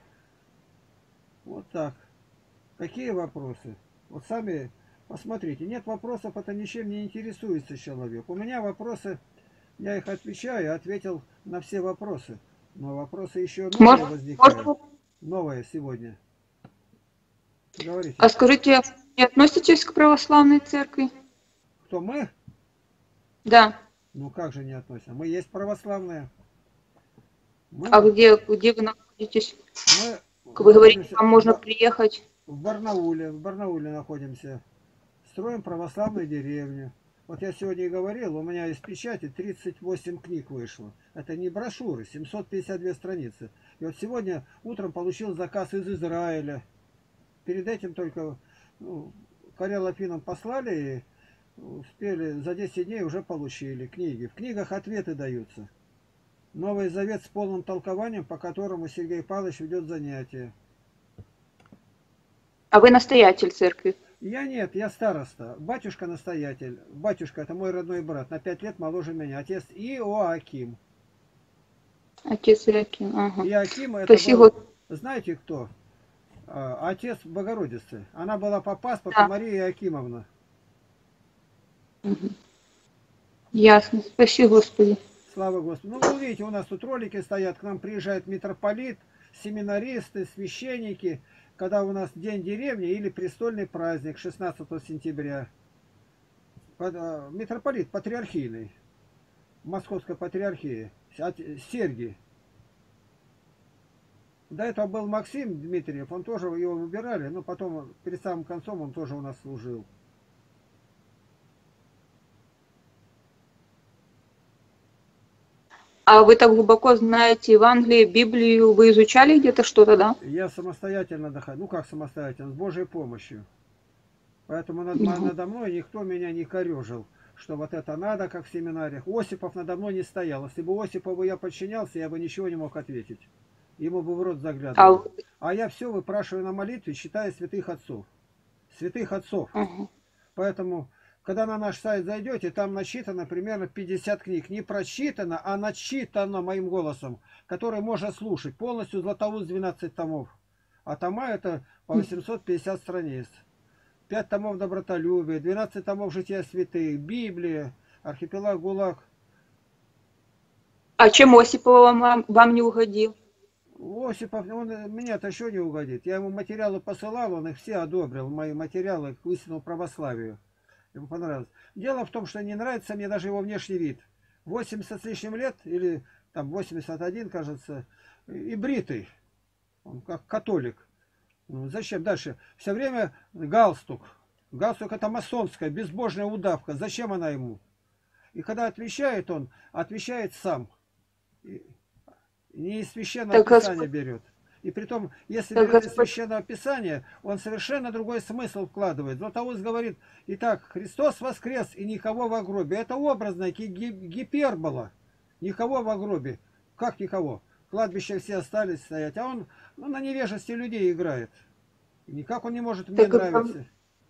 B: Вот так. Какие вопросы? Вот сами посмотрите. Нет вопросов, это ничем не интересуется человек. У меня вопросы, я их отвечаю, ответил на все вопросы. Но вопросы еще новые возникают. Новые сегодня. Говорите.
I: А скажите, не относитесь к православной церкви?
B: Кто мы?
I: Да.
B: Ну как же не относимся? Мы есть православные.
I: А где вы находитесь? Вы говорите, там можно приехать.
B: В Барнауле находимся. Строим православную деревню. Вот я сегодня и говорил, у меня из печати 38 книг вышло. Это не брошюры, 752 страницы. И вот сегодня утром получил заказ из Израиля. Перед этим только Карел Афинам послали, и Успели, за 10 дней уже получили книги. В книгах ответы даются. Новый Завет с полным толкованием, по которому Сергей Павлович ведет занятия.
I: А вы настоятель церкви?
B: Я нет, я староста. Батюшка настоятель. Батюшка — это мой родной брат, на 5 лет моложе меня. Отец Иоаким.
I: Отец Иоаким, ага.
B: Иоаким — это
I: Спасибо.
B: был, знаете кто? Отец Богородицы. Она была по паспорту, да. Мария Иоакимовна.
I: Угу. Ясно. Спасибо, Господи.
B: Слава Господу. Ну, вы видите, у нас тут ролики стоят, к нам приезжает митрополит, семинаристы, священники, когда у нас День деревни или престольный праздник 16 сентября. Митрополит патриархийный, Московской патриархии, Сергий. До этого был Максим Дмитриев, он тоже, его выбирали, но потом перед самым концом он тоже у нас служил.
I: А вы так глубоко знаете Евангелие, Библию, вы изучали где-то что-то, да?
B: Я самостоятельно доходил, ну как самостоятельно, с Божьей помощью. Поэтому надо мной никто меня не корежил, что вот это надо, как в семинариях. Осипов надо мной не стоял. Если бы Осипову я подчинялся, я бы ничего не мог ответить. Ему бы в рот заглядывал. А я все выпрашиваю на молитве, читая святых отцов. Святых отцов. Поэтому... Когда на наш сайт зайдете, там насчитано примерно 50 книг. Не прочитано, а начитано моим голосом, который можно слушать. Полностью Златоуст 12 томов. А тома это по 850 страниц. 5 томов добротолюбия, 12 томов жития святых, Библия, архипелаг ГУЛАГ.
I: А чем Осипов вам не угодил?
B: Осипов, он меня-то еще не угодит. Я ему материалы посылал, он их все одобрил, мои материалы к истинному православию. Ему понравилось. Дело в том, что не нравится мне даже его внешний вид. 80 с лишним лет, или там 81, кажется, и бритый. Он как католик. Ну, зачем? Дальше. Все время галстук. Галстук — это масонская, безбожная удавка. Зачем она ему? И когда отвечает он, отвечает сам. И не из священного писания берет. И притом, если берет из священного писания, он совершенно другой смысл вкладывает. Златоуст говорит: итак, Христос воскрес, и никого в гробе. Это образная гипербола. Никого в гробе. Как никого? Кладбища все остались стоять. А он на невежестве людей играет. Никак он не может мне нравиться.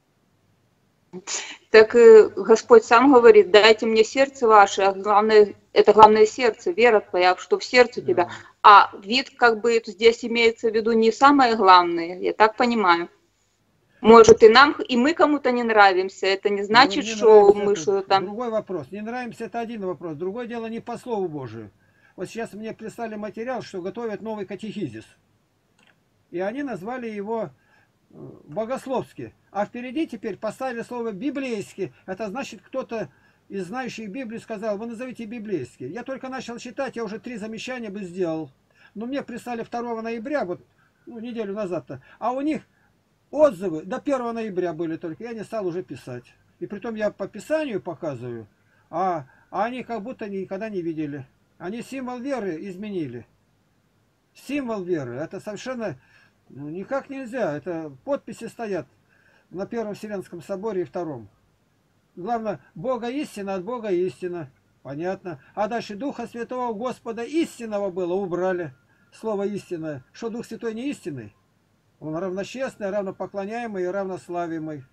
I: Так Господь сам говорит: дайте мне сердце ваше, а главное, это главное сердце, вера твоя, что в сердце тебя. А вид, как бы, здесь имеется в виду не самое главное, я так понимаю. Может, и нам, и мы кому-то не нравимся, это не значит, что мы что там...
B: Другой вопрос. Не нравимся — это один вопрос. Другое дело не по Слову Божию. Вот сейчас мне прислали материал, что готовят новый катехизис. И они назвали его богословски. А впереди теперь поставили слово библейски. Это значит, кто-то из знающих Библию сказал: вы назовите библейский. Я только начал читать, я уже 3 замечания бы сделал. Но мне прислали 2 ноября, вот неделю назад-то. А у них отзывы до 1 ноября были только. Я не стал уже писать. И притом я по Писанию показываю, а они как будто никогда не видели. Они символ веры изменили. Символ веры. Это совершенно никак нельзя. Это подписи стоят на Первом Вселенском соборе и Втором. Главное, Бога истина, от Бога истина. Понятно. А дальше Духа Святого Господа истинного было, убрали. Слово истинное. Что Дух Святой не истинный? Он равночестный, равнопоклоняемый и равнославимый.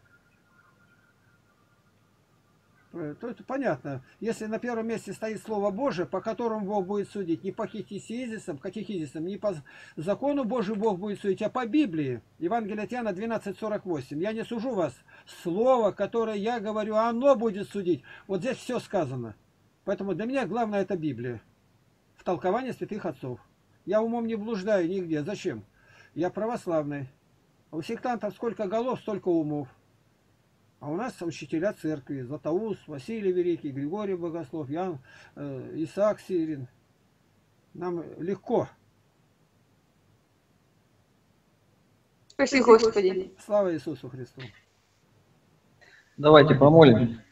B: То это понятно. Если на первом месте стоит Слово Божие, по которому Бог будет судить, не по катехизисам, не по закону Божию Бог будет судить, а по Библии. Евангелие от Иоанна 12:48. Я не сужу вас. Слово, которое я говорю, оно будет судить. Вот здесь все сказано. Поэтому для меня главное — это Библия. В толковании святых отцов. Я умом не блуждаю нигде. Зачем? Я православный. У сектантов сколько голов, столько умов. А у нас учителя церкви: Златоуст, Василий Великий, Григорий Богослов, Исаак Сирин. Нам легко.
I: Спасибо, Господи.
B: Слава Иисусу Христу.
G: Давайте помолимся.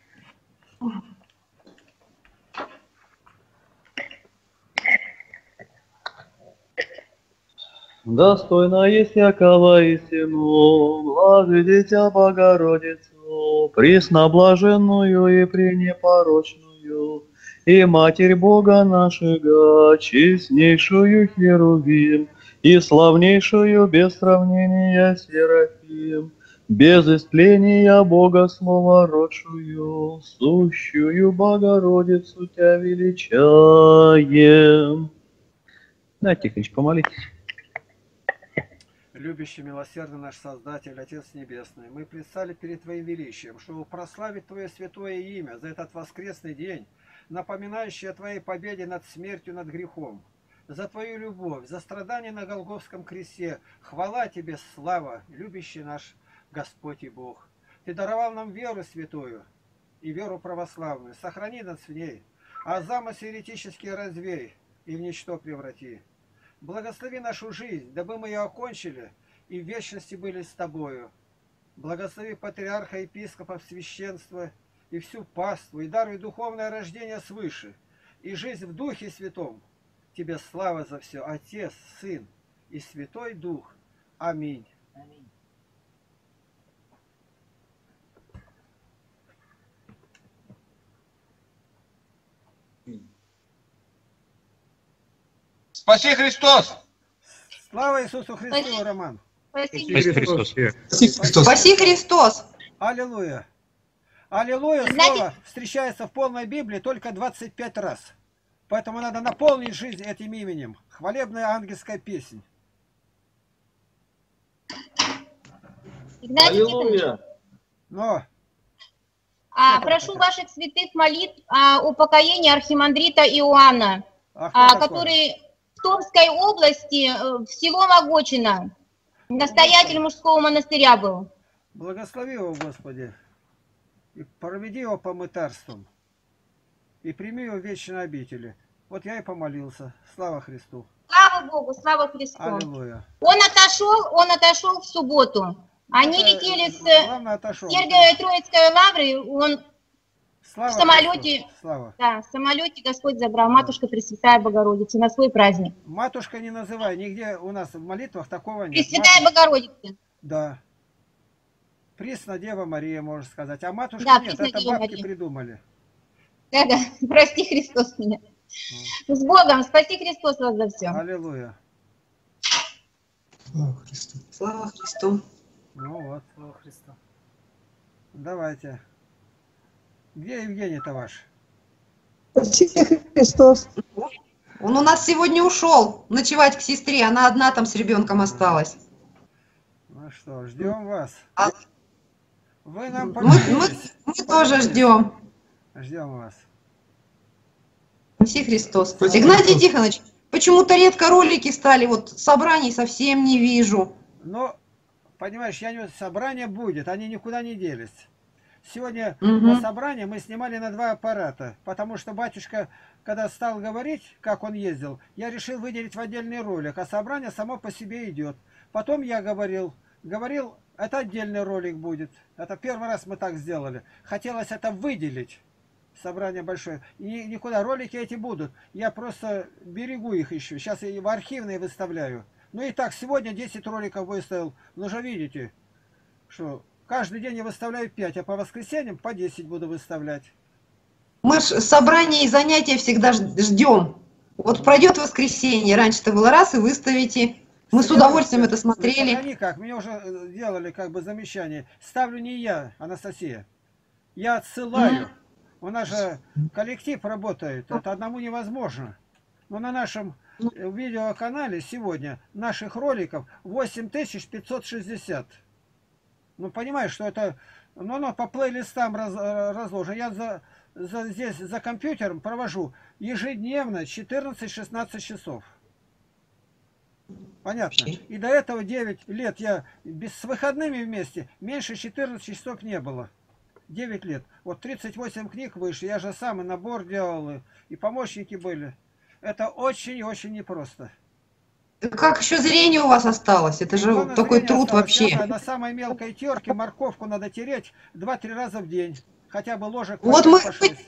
G: Достойно есть всякого истину, благо Дитя Богородицу. пресноблаженную и пренепорочную, и Матерь Бога нашего, честнейшую Херувим, и славнейшую без сравнения Серафим, без истления Бога Слова родшую, сущую Богородицу Тя величаем. Да, Тихоныч, помолитесь.
B: Любящий, милосердный наш Создатель, Отец Небесный, мы предстали перед Твоим величием, чтобы прославить Твое святое имя за этот воскресный день, напоминающий о Твоей победе над смертью, над грехом, за Твою любовь, за страдания на Голгофском кресте. Хвала Тебе, слава, любящий наш Господь и Бог. Ты даровал нам веру святую и веру православную. Сохрани нас в ней, а замыслы еретические развей и в ничто преврати. Благослови нашу жизнь, дабы мы ее окончили и в вечности были с Тобою. Благослови патриарха, епископов, священства и всю паству, и даруй духовное рождение свыше, и жизнь в Духе Святом. Тебе слава за все, Отец, Сын и Святой Дух. Аминь.
A: Аминь.
C: Спаси Христос!
B: Слава Иисусу Христу, Роман!
I: Спасибо.
J: Спаси Христос!
B: Аллилуйя! Аллилуйя! Слово встречается в полной Библии только 25 раз. Поэтому надо наполнить жизнь этим именем. Хвалебная ангельская песнь.
K: Игнатий Тихонович,
B: Но
K: прошу ваших святых молитв о упокоении архимандрита Иоанна, который в Томской области, в село Могочино, настоятель мужского монастыря был.
B: Благослови его, Господи, и проведи его по мытарствам, и прими его в вечной обители. Вот я и помолился. Слава Христу.
K: Слава Богу, слава Христу.
B: Аллилуйя.
K: Он отошел в субботу. Они летели с Сергиево-Троицкой лавры, он
B: Слава
K: в самолете,
B: Христу. Слава.
K: да, в самолете Господь забрал, Матушка Пресвятая Богородица, на свой праздник.
B: Матушка не называй, нигде у нас в молитвах такого нет.
K: Пресвятая Богородица.
B: Да. Пресна Дева Мария, можно сказать. А матушка
K: Да,
B: нет,
K: Пресна
B: это
K: Дева
B: бабки
K: Мария.
B: придумали.
K: Да-да, прости Христос меня. С Богом, спаси Христос вас за все.
B: Аллилуйя.
J: Слава Христу. Слава Христу.
B: Ну вот, слава Христу. Давайте. Где Евгений-то ваш?
J: Спаси Христос. Он у нас сегодня ушел ночевать к сестре, она одна там с ребенком осталась.
B: Ну что, ждем вас. Вы нам
J: Мы
B: понравились.
J: тоже ждем.
B: Ждем вас.
J: Спаси Христос. Игнатий Тихонович, почему-то редко ролики стали, вот собраний совсем не вижу.
B: Но, понимаешь, собрание будет, они никуда не делись. Сегодня
J: Мгм.
B: на собрание мы снимали на 2 аппарата, потому что батюшка, когда стал говорить, как он ездил, я решил выделить в отдельный ролик, а собрание само по себе идет. Потом я говорил, это отдельный ролик будет. Это первый раз мы так сделали. Хотелось это выделить. Собрание большое. И никуда ролики эти будут. Я просто берегу их еще. Сейчас я в архивные выставляю. Ну и так, сегодня 10 роликов выставил. Ну же видите, что каждый день я выставляю 5, а по воскресеньям по 10 буду выставлять.
J: Мы ж собрания и занятия всегда ждем. Вот пройдет воскресенье, раньше-то было раз и выставите. Мы с удовольствием это смотрели.
B: Они как, мне уже делали как бы замечание. Ставлю не я, Анастасия. Я отсылаю. У нас же коллектив работает, это одному невозможно. Но на нашем видеоканале сегодня наших роликов 8560. Ну, понимаешь, что это... Ну, оно по плейлистам разложено. Я здесь за компьютером провожу ежедневно 14-16 часов. Понятно? И до этого 9 лет я с выходными вместе меньше 14 часов не было. 9 лет. Вот 38 книг вышли, я же сам и набор делал, и помощники были. Это очень и очень непросто.
J: Как еще зрение у вас осталось? Это же такой труд вообще.
B: На самой мелкой терке морковку надо тереть 2-3 раза в день. Хотя бы ложек
J: Вот
B: по 6.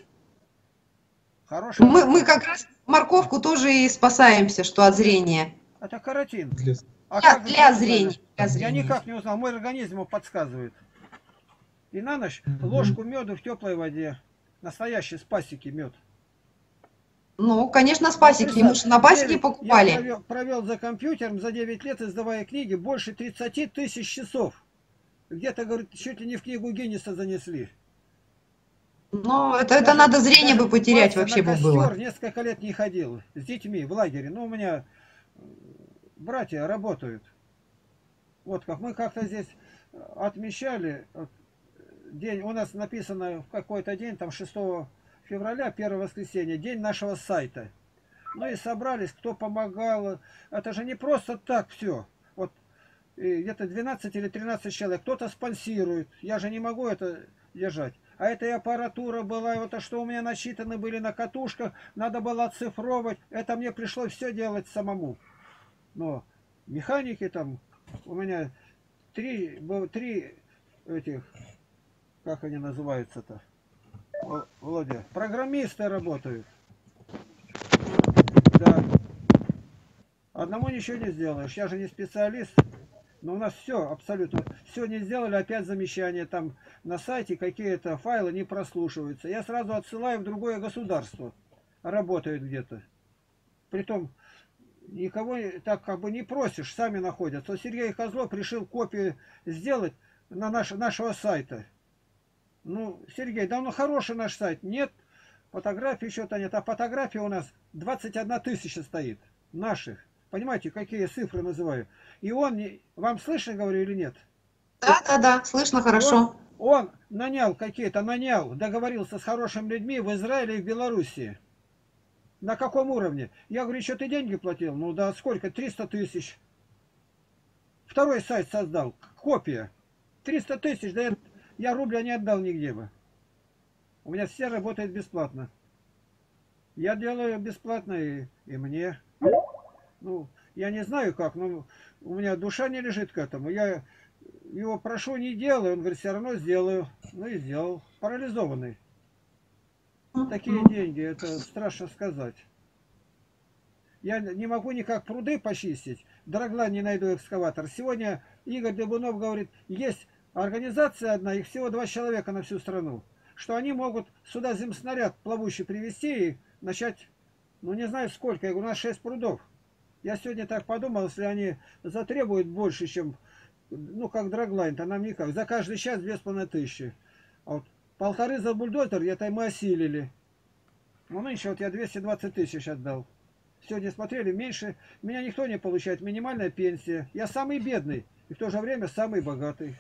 J: мы как раз морковку тоже и спасаемся, что от зрения.
B: Это каротин.
J: Для зрения.
B: Я никак не узнал, мой организм ему подсказывает. И на ночь ложку меду в теплой воде. Настоящий с пасеки мед.
J: Ну, конечно, с пасеки. Мы же на пасеке покупали.
B: Я провел за компьютером за 9 лет, издавая книги, больше 30 тысяч часов. Где-то, говорит, чуть ли не в книгу Гиннесса занесли.
J: Ну, это надо зрение бы потерять вообще бы было.
B: Несколько лет не ходил с детьми в лагере. Ну, у меня братья работают. Вот как мы как-то здесь отмечали день, у нас написано в какой-то день, там 6 февраля, 1 воскресенье, день нашего сайта. Ну и собрались, кто помогал. Это же не просто так все. Вот где-то 12 или 13 человек, кто-то спонсирует. Я же не могу это держать. А это и аппаратура была, и вот то, что у меня начитаны были на катушках, надо было оцифровывать. Это мне пришлось все делать самому. Но механики там, у меня три этих, как они называются-то, Володя, программисты работают. Да. Одному ничего не сделаешь. Я же не специалист. Но у нас все, абсолютно, все не сделали, опять замечания. Там на сайте какие-то файлы не прослушиваются. Я сразу отсылаю в другое государство. Работают где-то. Притом, никого так как бы не просишь, сами находятся. Сергей Козлов решил копию сделать на нашего сайта. Ну, Сергей, да ну хороший наш сайт. Нет, фотографий что-то нет. А фотографии у нас 21 тысяча стоит. Наших. Понимаете, какие цифры называю? И он, вам слышно, говорю, или нет?
J: Да, слышно хорошо.
B: Он нанял договорился с хорошими людьми в Израиле и в Белоруссии. На каком уровне? Я говорю, что ты деньги платил? Ну да, сколько? 300 тысяч. Второй сайт создал, копия. 300 тысяч, да я рубля не отдал нигде бы. У меня все работает бесплатно. Я делаю бесплатно и мне. Ну, я не знаю как, но у меня душа не лежит к этому. Я его прошу, не делай. Он говорит, все равно сделаю. Ну и сделал. Парализованный. Такие деньги, это страшно сказать. Я не могу никак пруды почистить. Драглайн не найду экскаватор. Сегодня Игорь Дебунов говорит, есть организация одна, их всего 2 человека на всю страну. Что они могут сюда земснаряд плавучий привезти и начать, ну не знаю сколько. Я говорю, у нас 6 прудов. Я сегодня так подумал, если они затребуют больше, чем, ну, как Драглайн-то нам никак. За каждый час 2500. А вот 1,5 за бульдозер, это мы осилили. Ну, нынче вот я 220 тысяч отдал. Сегодня смотрели, меньше, меня никто не получает, минимальная пенсия. Я самый бедный и в то же время самый богатый.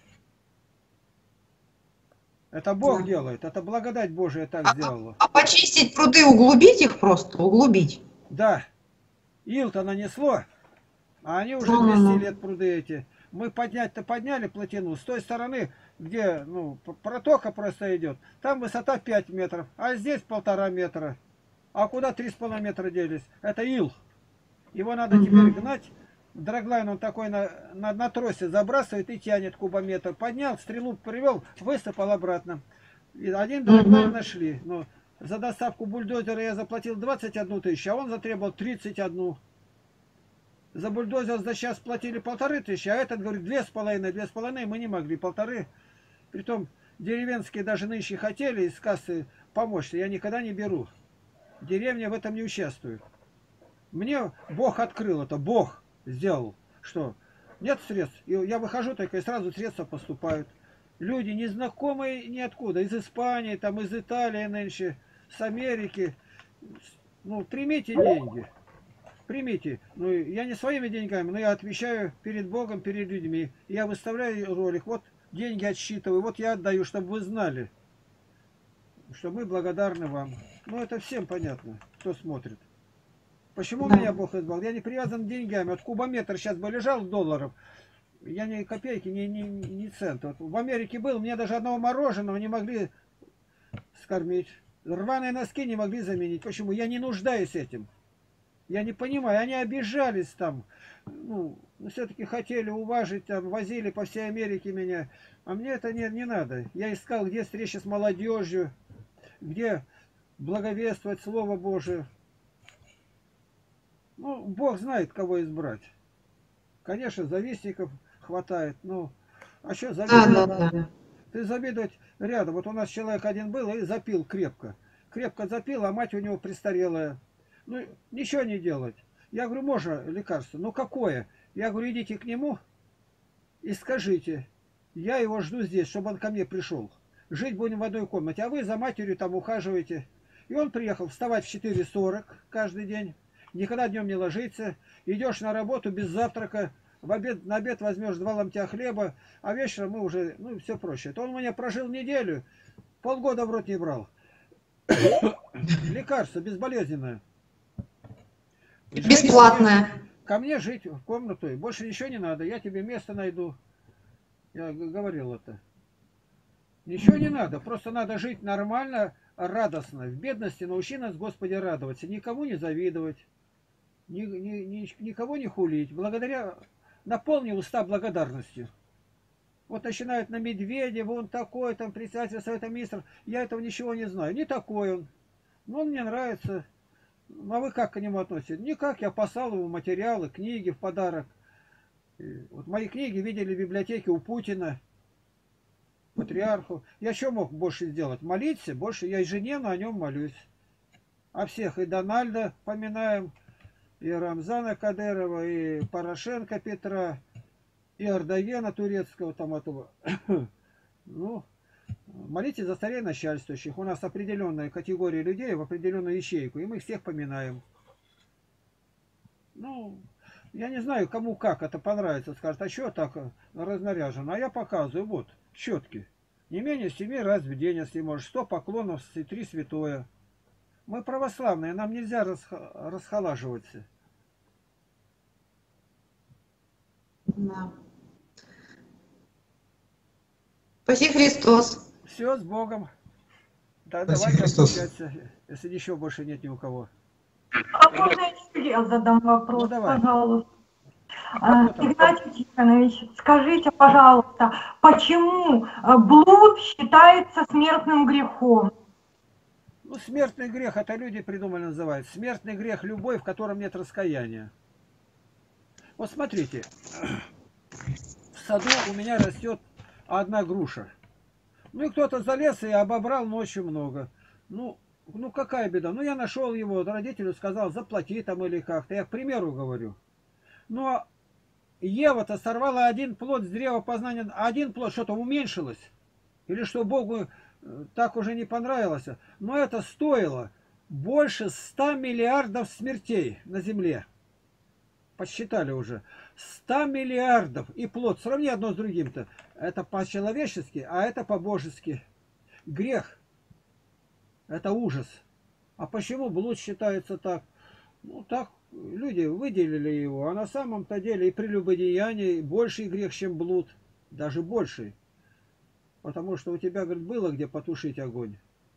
B: Это Бог делает, это благодать Божия так сделала.
J: А почистить пруды, углубить их просто, углубить?
B: Да. Ил-то нанесло, а они уже 200 лет пруды эти. Мы поднять-то подняли плотину. С той стороны, где ну, протока просто идет, там высота 5 метров, а здесь 1,5 метра. А куда 3,5 метра делись? Это ил. Его надо теперь гнать. Драглайн он такой на тросе забрасывает и тянет кубометр. Поднял, стрелу привел, высыпал обратно. И один драглайн нашли. Но за доставку бульдозера я заплатил 21 тысячу, а он затребовал 31. За бульдозер за час платили 1500, а этот говорит 2,5 мы не могли, 1,5. Притом деревенские даже нынче хотели из кассы помочь, я никогда не беру. Деревня в этом не участвует. Мне Бог открыл это, Бог сделал, что нет средств. И я выхожу только и сразу средства поступают. Люди незнакомые ниоткуда, из Испании, там из Италии нынче, с Америки. Ну, примите деньги. Примите. Ну, я не своими деньгами, но я отвечаю перед Богом, перед людьми. Я выставляю ролик, вот деньги отсчитываю, вот я отдаю, чтобы вы знали, что мы благодарны вам. Ну, это всем понятно, кто смотрит. Почему меня Бог избрал? Я не привязан к деньгам. Вот кубометр сейчас бы лежал долларов, я ни копейки, ни цента. Вот в Америке был, мне даже одного мороженого не могли скормить. Рваные носки не могли заменить. Почему? Я не нуждаюсь этим. Я не понимаю, они обижались там. Ну все-таки хотели уважить, там, возили по всей Америке меня. А мне это не надо. Я искал, где встреча с молодежью, где благовествовать Слово Божие. Ну, Бог знает, кого избрать. Конечно, завистников хватает. Ну, а что завистников? Ты завидовать рядом. Вот у нас человек один был и запил крепко. Крепко запил, а мать у него престарелая. Ну, ничего не делать. Я говорю, можно лекарство? Ну, какое? Я говорю, идите к нему и скажите, я его жду здесь, чтобы он ко мне пришел. Жить будем в одной комнате, а вы за матерью там ухаживаете. И он приехал вставать в 4:40 каждый день. Никогда днем не ложится. Идешь на работу без завтрака. На обед возьмешь 2 ломтя хлеба, а вечером мы уже, ну, все проще. То он у меня прожил неделю, полгода в рот не брал. Лекарство безболезненное.
J: Бесплатное.
B: Ко мне жить в комнату, и больше ничего не надо, я тебе место найду. Я говорил это. Ничего не надо, просто надо жить нормально, радостно. В бедности научи нас, Господи, радоваться, никому не завидовать, никого не хулить. Благодаря наполни уста благодарностью. Вот начинают на Медведева, он такой, там председатель совета министров, я этого ничего не знаю. Не такой он. Но он мне нравится. Ну, а вы как к нему относитесь? Никак, я послал ему материалы, книги в подарок. Вот мои книги видели в библиотеке у Путина, патриарху. Я что мог больше сделать? Молиться? Больше я ежедневно о нем молюсь. О всех. И Дональда поминаем, и Рамзана Кадырова, и Порошенко Петра, и Эрдогана турецкого там этого. Ну, молитесь за царей начальствующих. У нас определенная категория людей в определенную ячейку, и мы их всех поминаем. Ну, я не знаю, кому как это понравится. Скажет, а что так разнаряжено? А я показываю, вот, четки. Не менее 7 раз в день, если можешь. 100 поклонов и 3 святое. Мы православные, нам нельзя расхолаживаться.
J: Да. Спаси Христос.
B: Все, с Богом. Да,
L: Спаси
B: давайте
L: Христос.
B: отключаться, если еще больше нет ни у кого.
M: А можно я задам вопрос,
B: Ну, давай.
M: пожалуйста?
B: А кто там?
M: Игнатий Тихонович, скажите, пожалуйста, почему блуд считается смертным грехом?
B: Ну, смертный грех, это люди придумали называют. Смертный грех любой, в котором нет раскаяния. Вот смотрите, в саду у меня растет одна груша. Ну и кто-то залез и обобрал ночью много. Ну какая беда? Ну я нашел его, родителю сказал, заплати там или как-то. Я к примеру говорю. Но Ева-то сорвала один плод с древа познания, а один плод что-то уменьшилось. Или что Богу так уже не понравилось. Но это стоило больше 100 миллиардов смертей на земле. Подсчитали уже. 100 миллиардов и плод. Сравни одно с другим-то. Это по-человечески, а это по-божески. Грех. Это ужас. А почему блуд считается так? Ну так люди выделили его. А на самом-то деле и прелюбодеяние больший грех, чем блуд. Даже больший. Потому что у тебя, говорит, было где потушить огонь.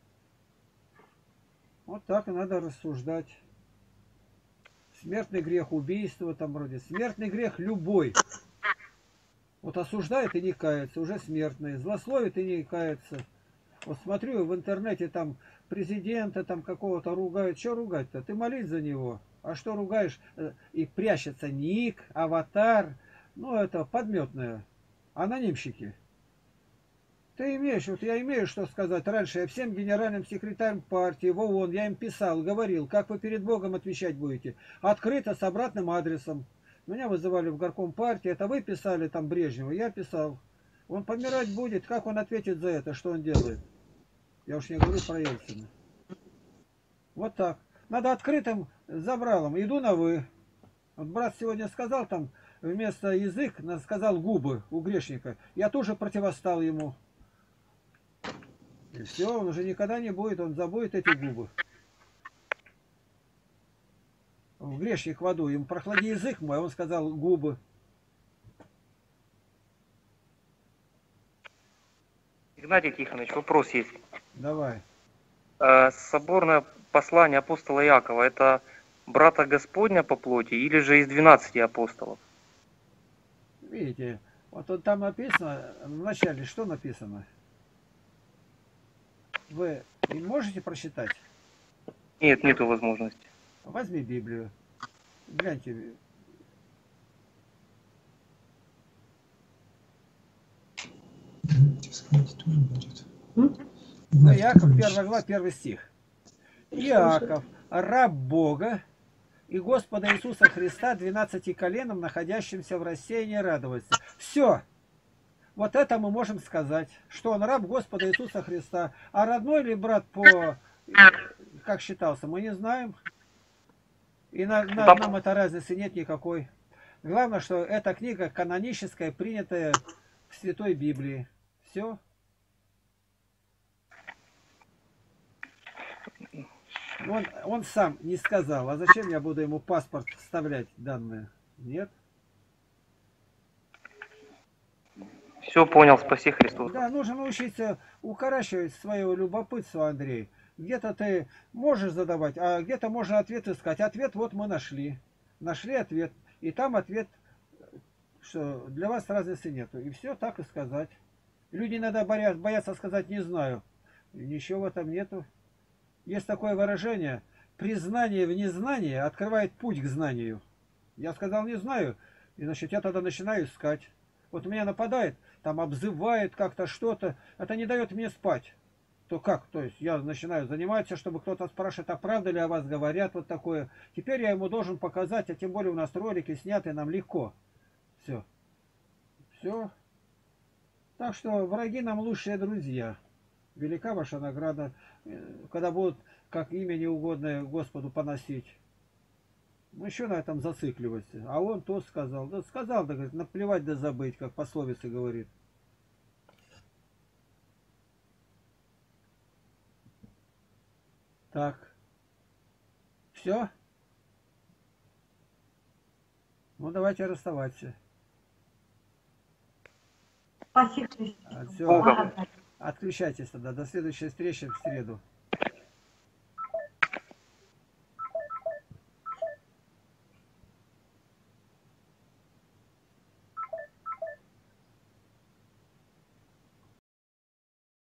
B: Вот так и надо рассуждать. Смертный грех убийства, там вроде. Смертный грех любой. Вот осуждает и не кается, уже смертный. Злословит и не кается. Вот смотрю в интернете, там президента там какого-то ругают. Что ругать-то? Ты молись за него. А что ругаешь? И прячется ник, аватар. Ну это подметное. Анонимщики. Ты имеешь, вот я имею что сказать. Раньше я всем генеральным секретарям партии в ООН, я им писал, говорил, как вы перед Богом отвечать будете. Открыто, с обратным адресом. Меня вызывали в горком партии, это вы писали там Брежневу, я писал. Он помирать будет, как он ответит за это, что он делает? Я уж не говорю про Ельцина. Вот так. Надо открытым забралом. Иду на вы. Вот брат сегодня сказал там, вместо язык, сказал губы у грешника. Я тоже противостал ему. И все, он уже никогда не будет, он забудет эти губы. В грешник в аду, ему прохлади язык мой, а он сказал губы.
N: Игнатий Тихонович, вопрос есть.
B: Давай.
N: Соборное послание апостола Иакова, это брата Господня по плоти или же из 12 апостолов?
B: Видите, вот там написано, в начале что написано? Вы можете прочитать?
N: Нет, нету возможности.
B: Возьми Библию. Гляньте. Ну, Иаков, 1 глава, 1 стих. Иаков, раб Бога и Господа Иисуса Христа, 12 коленам, находящимся в рассеянии, радоваться. Все. Вот это мы можем сказать, что он раб Господа Иисуса Христа. А родной ли брат по, как считался, мы не знаем. И нам это разницы нет никакой. Главное, что эта книга каноническая, принятая в Святой Библии. Все. Он сам не сказал, а зачем я буду ему паспорт вставлять данные? Нет.
N: Все понял, спаси Христос.
B: Да, нужно научиться укорачивать свое любопытство, Андрей. Где-то ты можешь задавать, а где-то можно ответ искать. Ответ вот мы нашли. Нашли ответ. И там ответ, что для вас разницы нету. И все так и сказать. Люди иногда боятся сказать «не знаю». Ничего в этом нету. Есть такое выражение: признание в незнании открывает путь к знанию. Я сказал «не знаю», и значит я тогда начинаю искать. Вот меня нападает, там обзывает как-то что-то, это не дает мне спать. То как? То есть я начинаю заниматься, чтобы кто-то спрашивает, а правда ли о вас говорят вот такое. Теперь я ему должен показать, а тем более у нас ролики сняты, нам легко. Все. Все. Так что враги нам лучшие друзья. Велика ваша награда, когда будут как имя неугодное Господу поносить. Ну еще на этом зацикливаться. А он то сказал. Да сказал, да говорит, наплевать да забыть, как пословица говорит. Так. Все? Ну давайте расставаться.
M: Спасибо.
B: Все. Отключайтесь тогда. До следующей встречи в среду.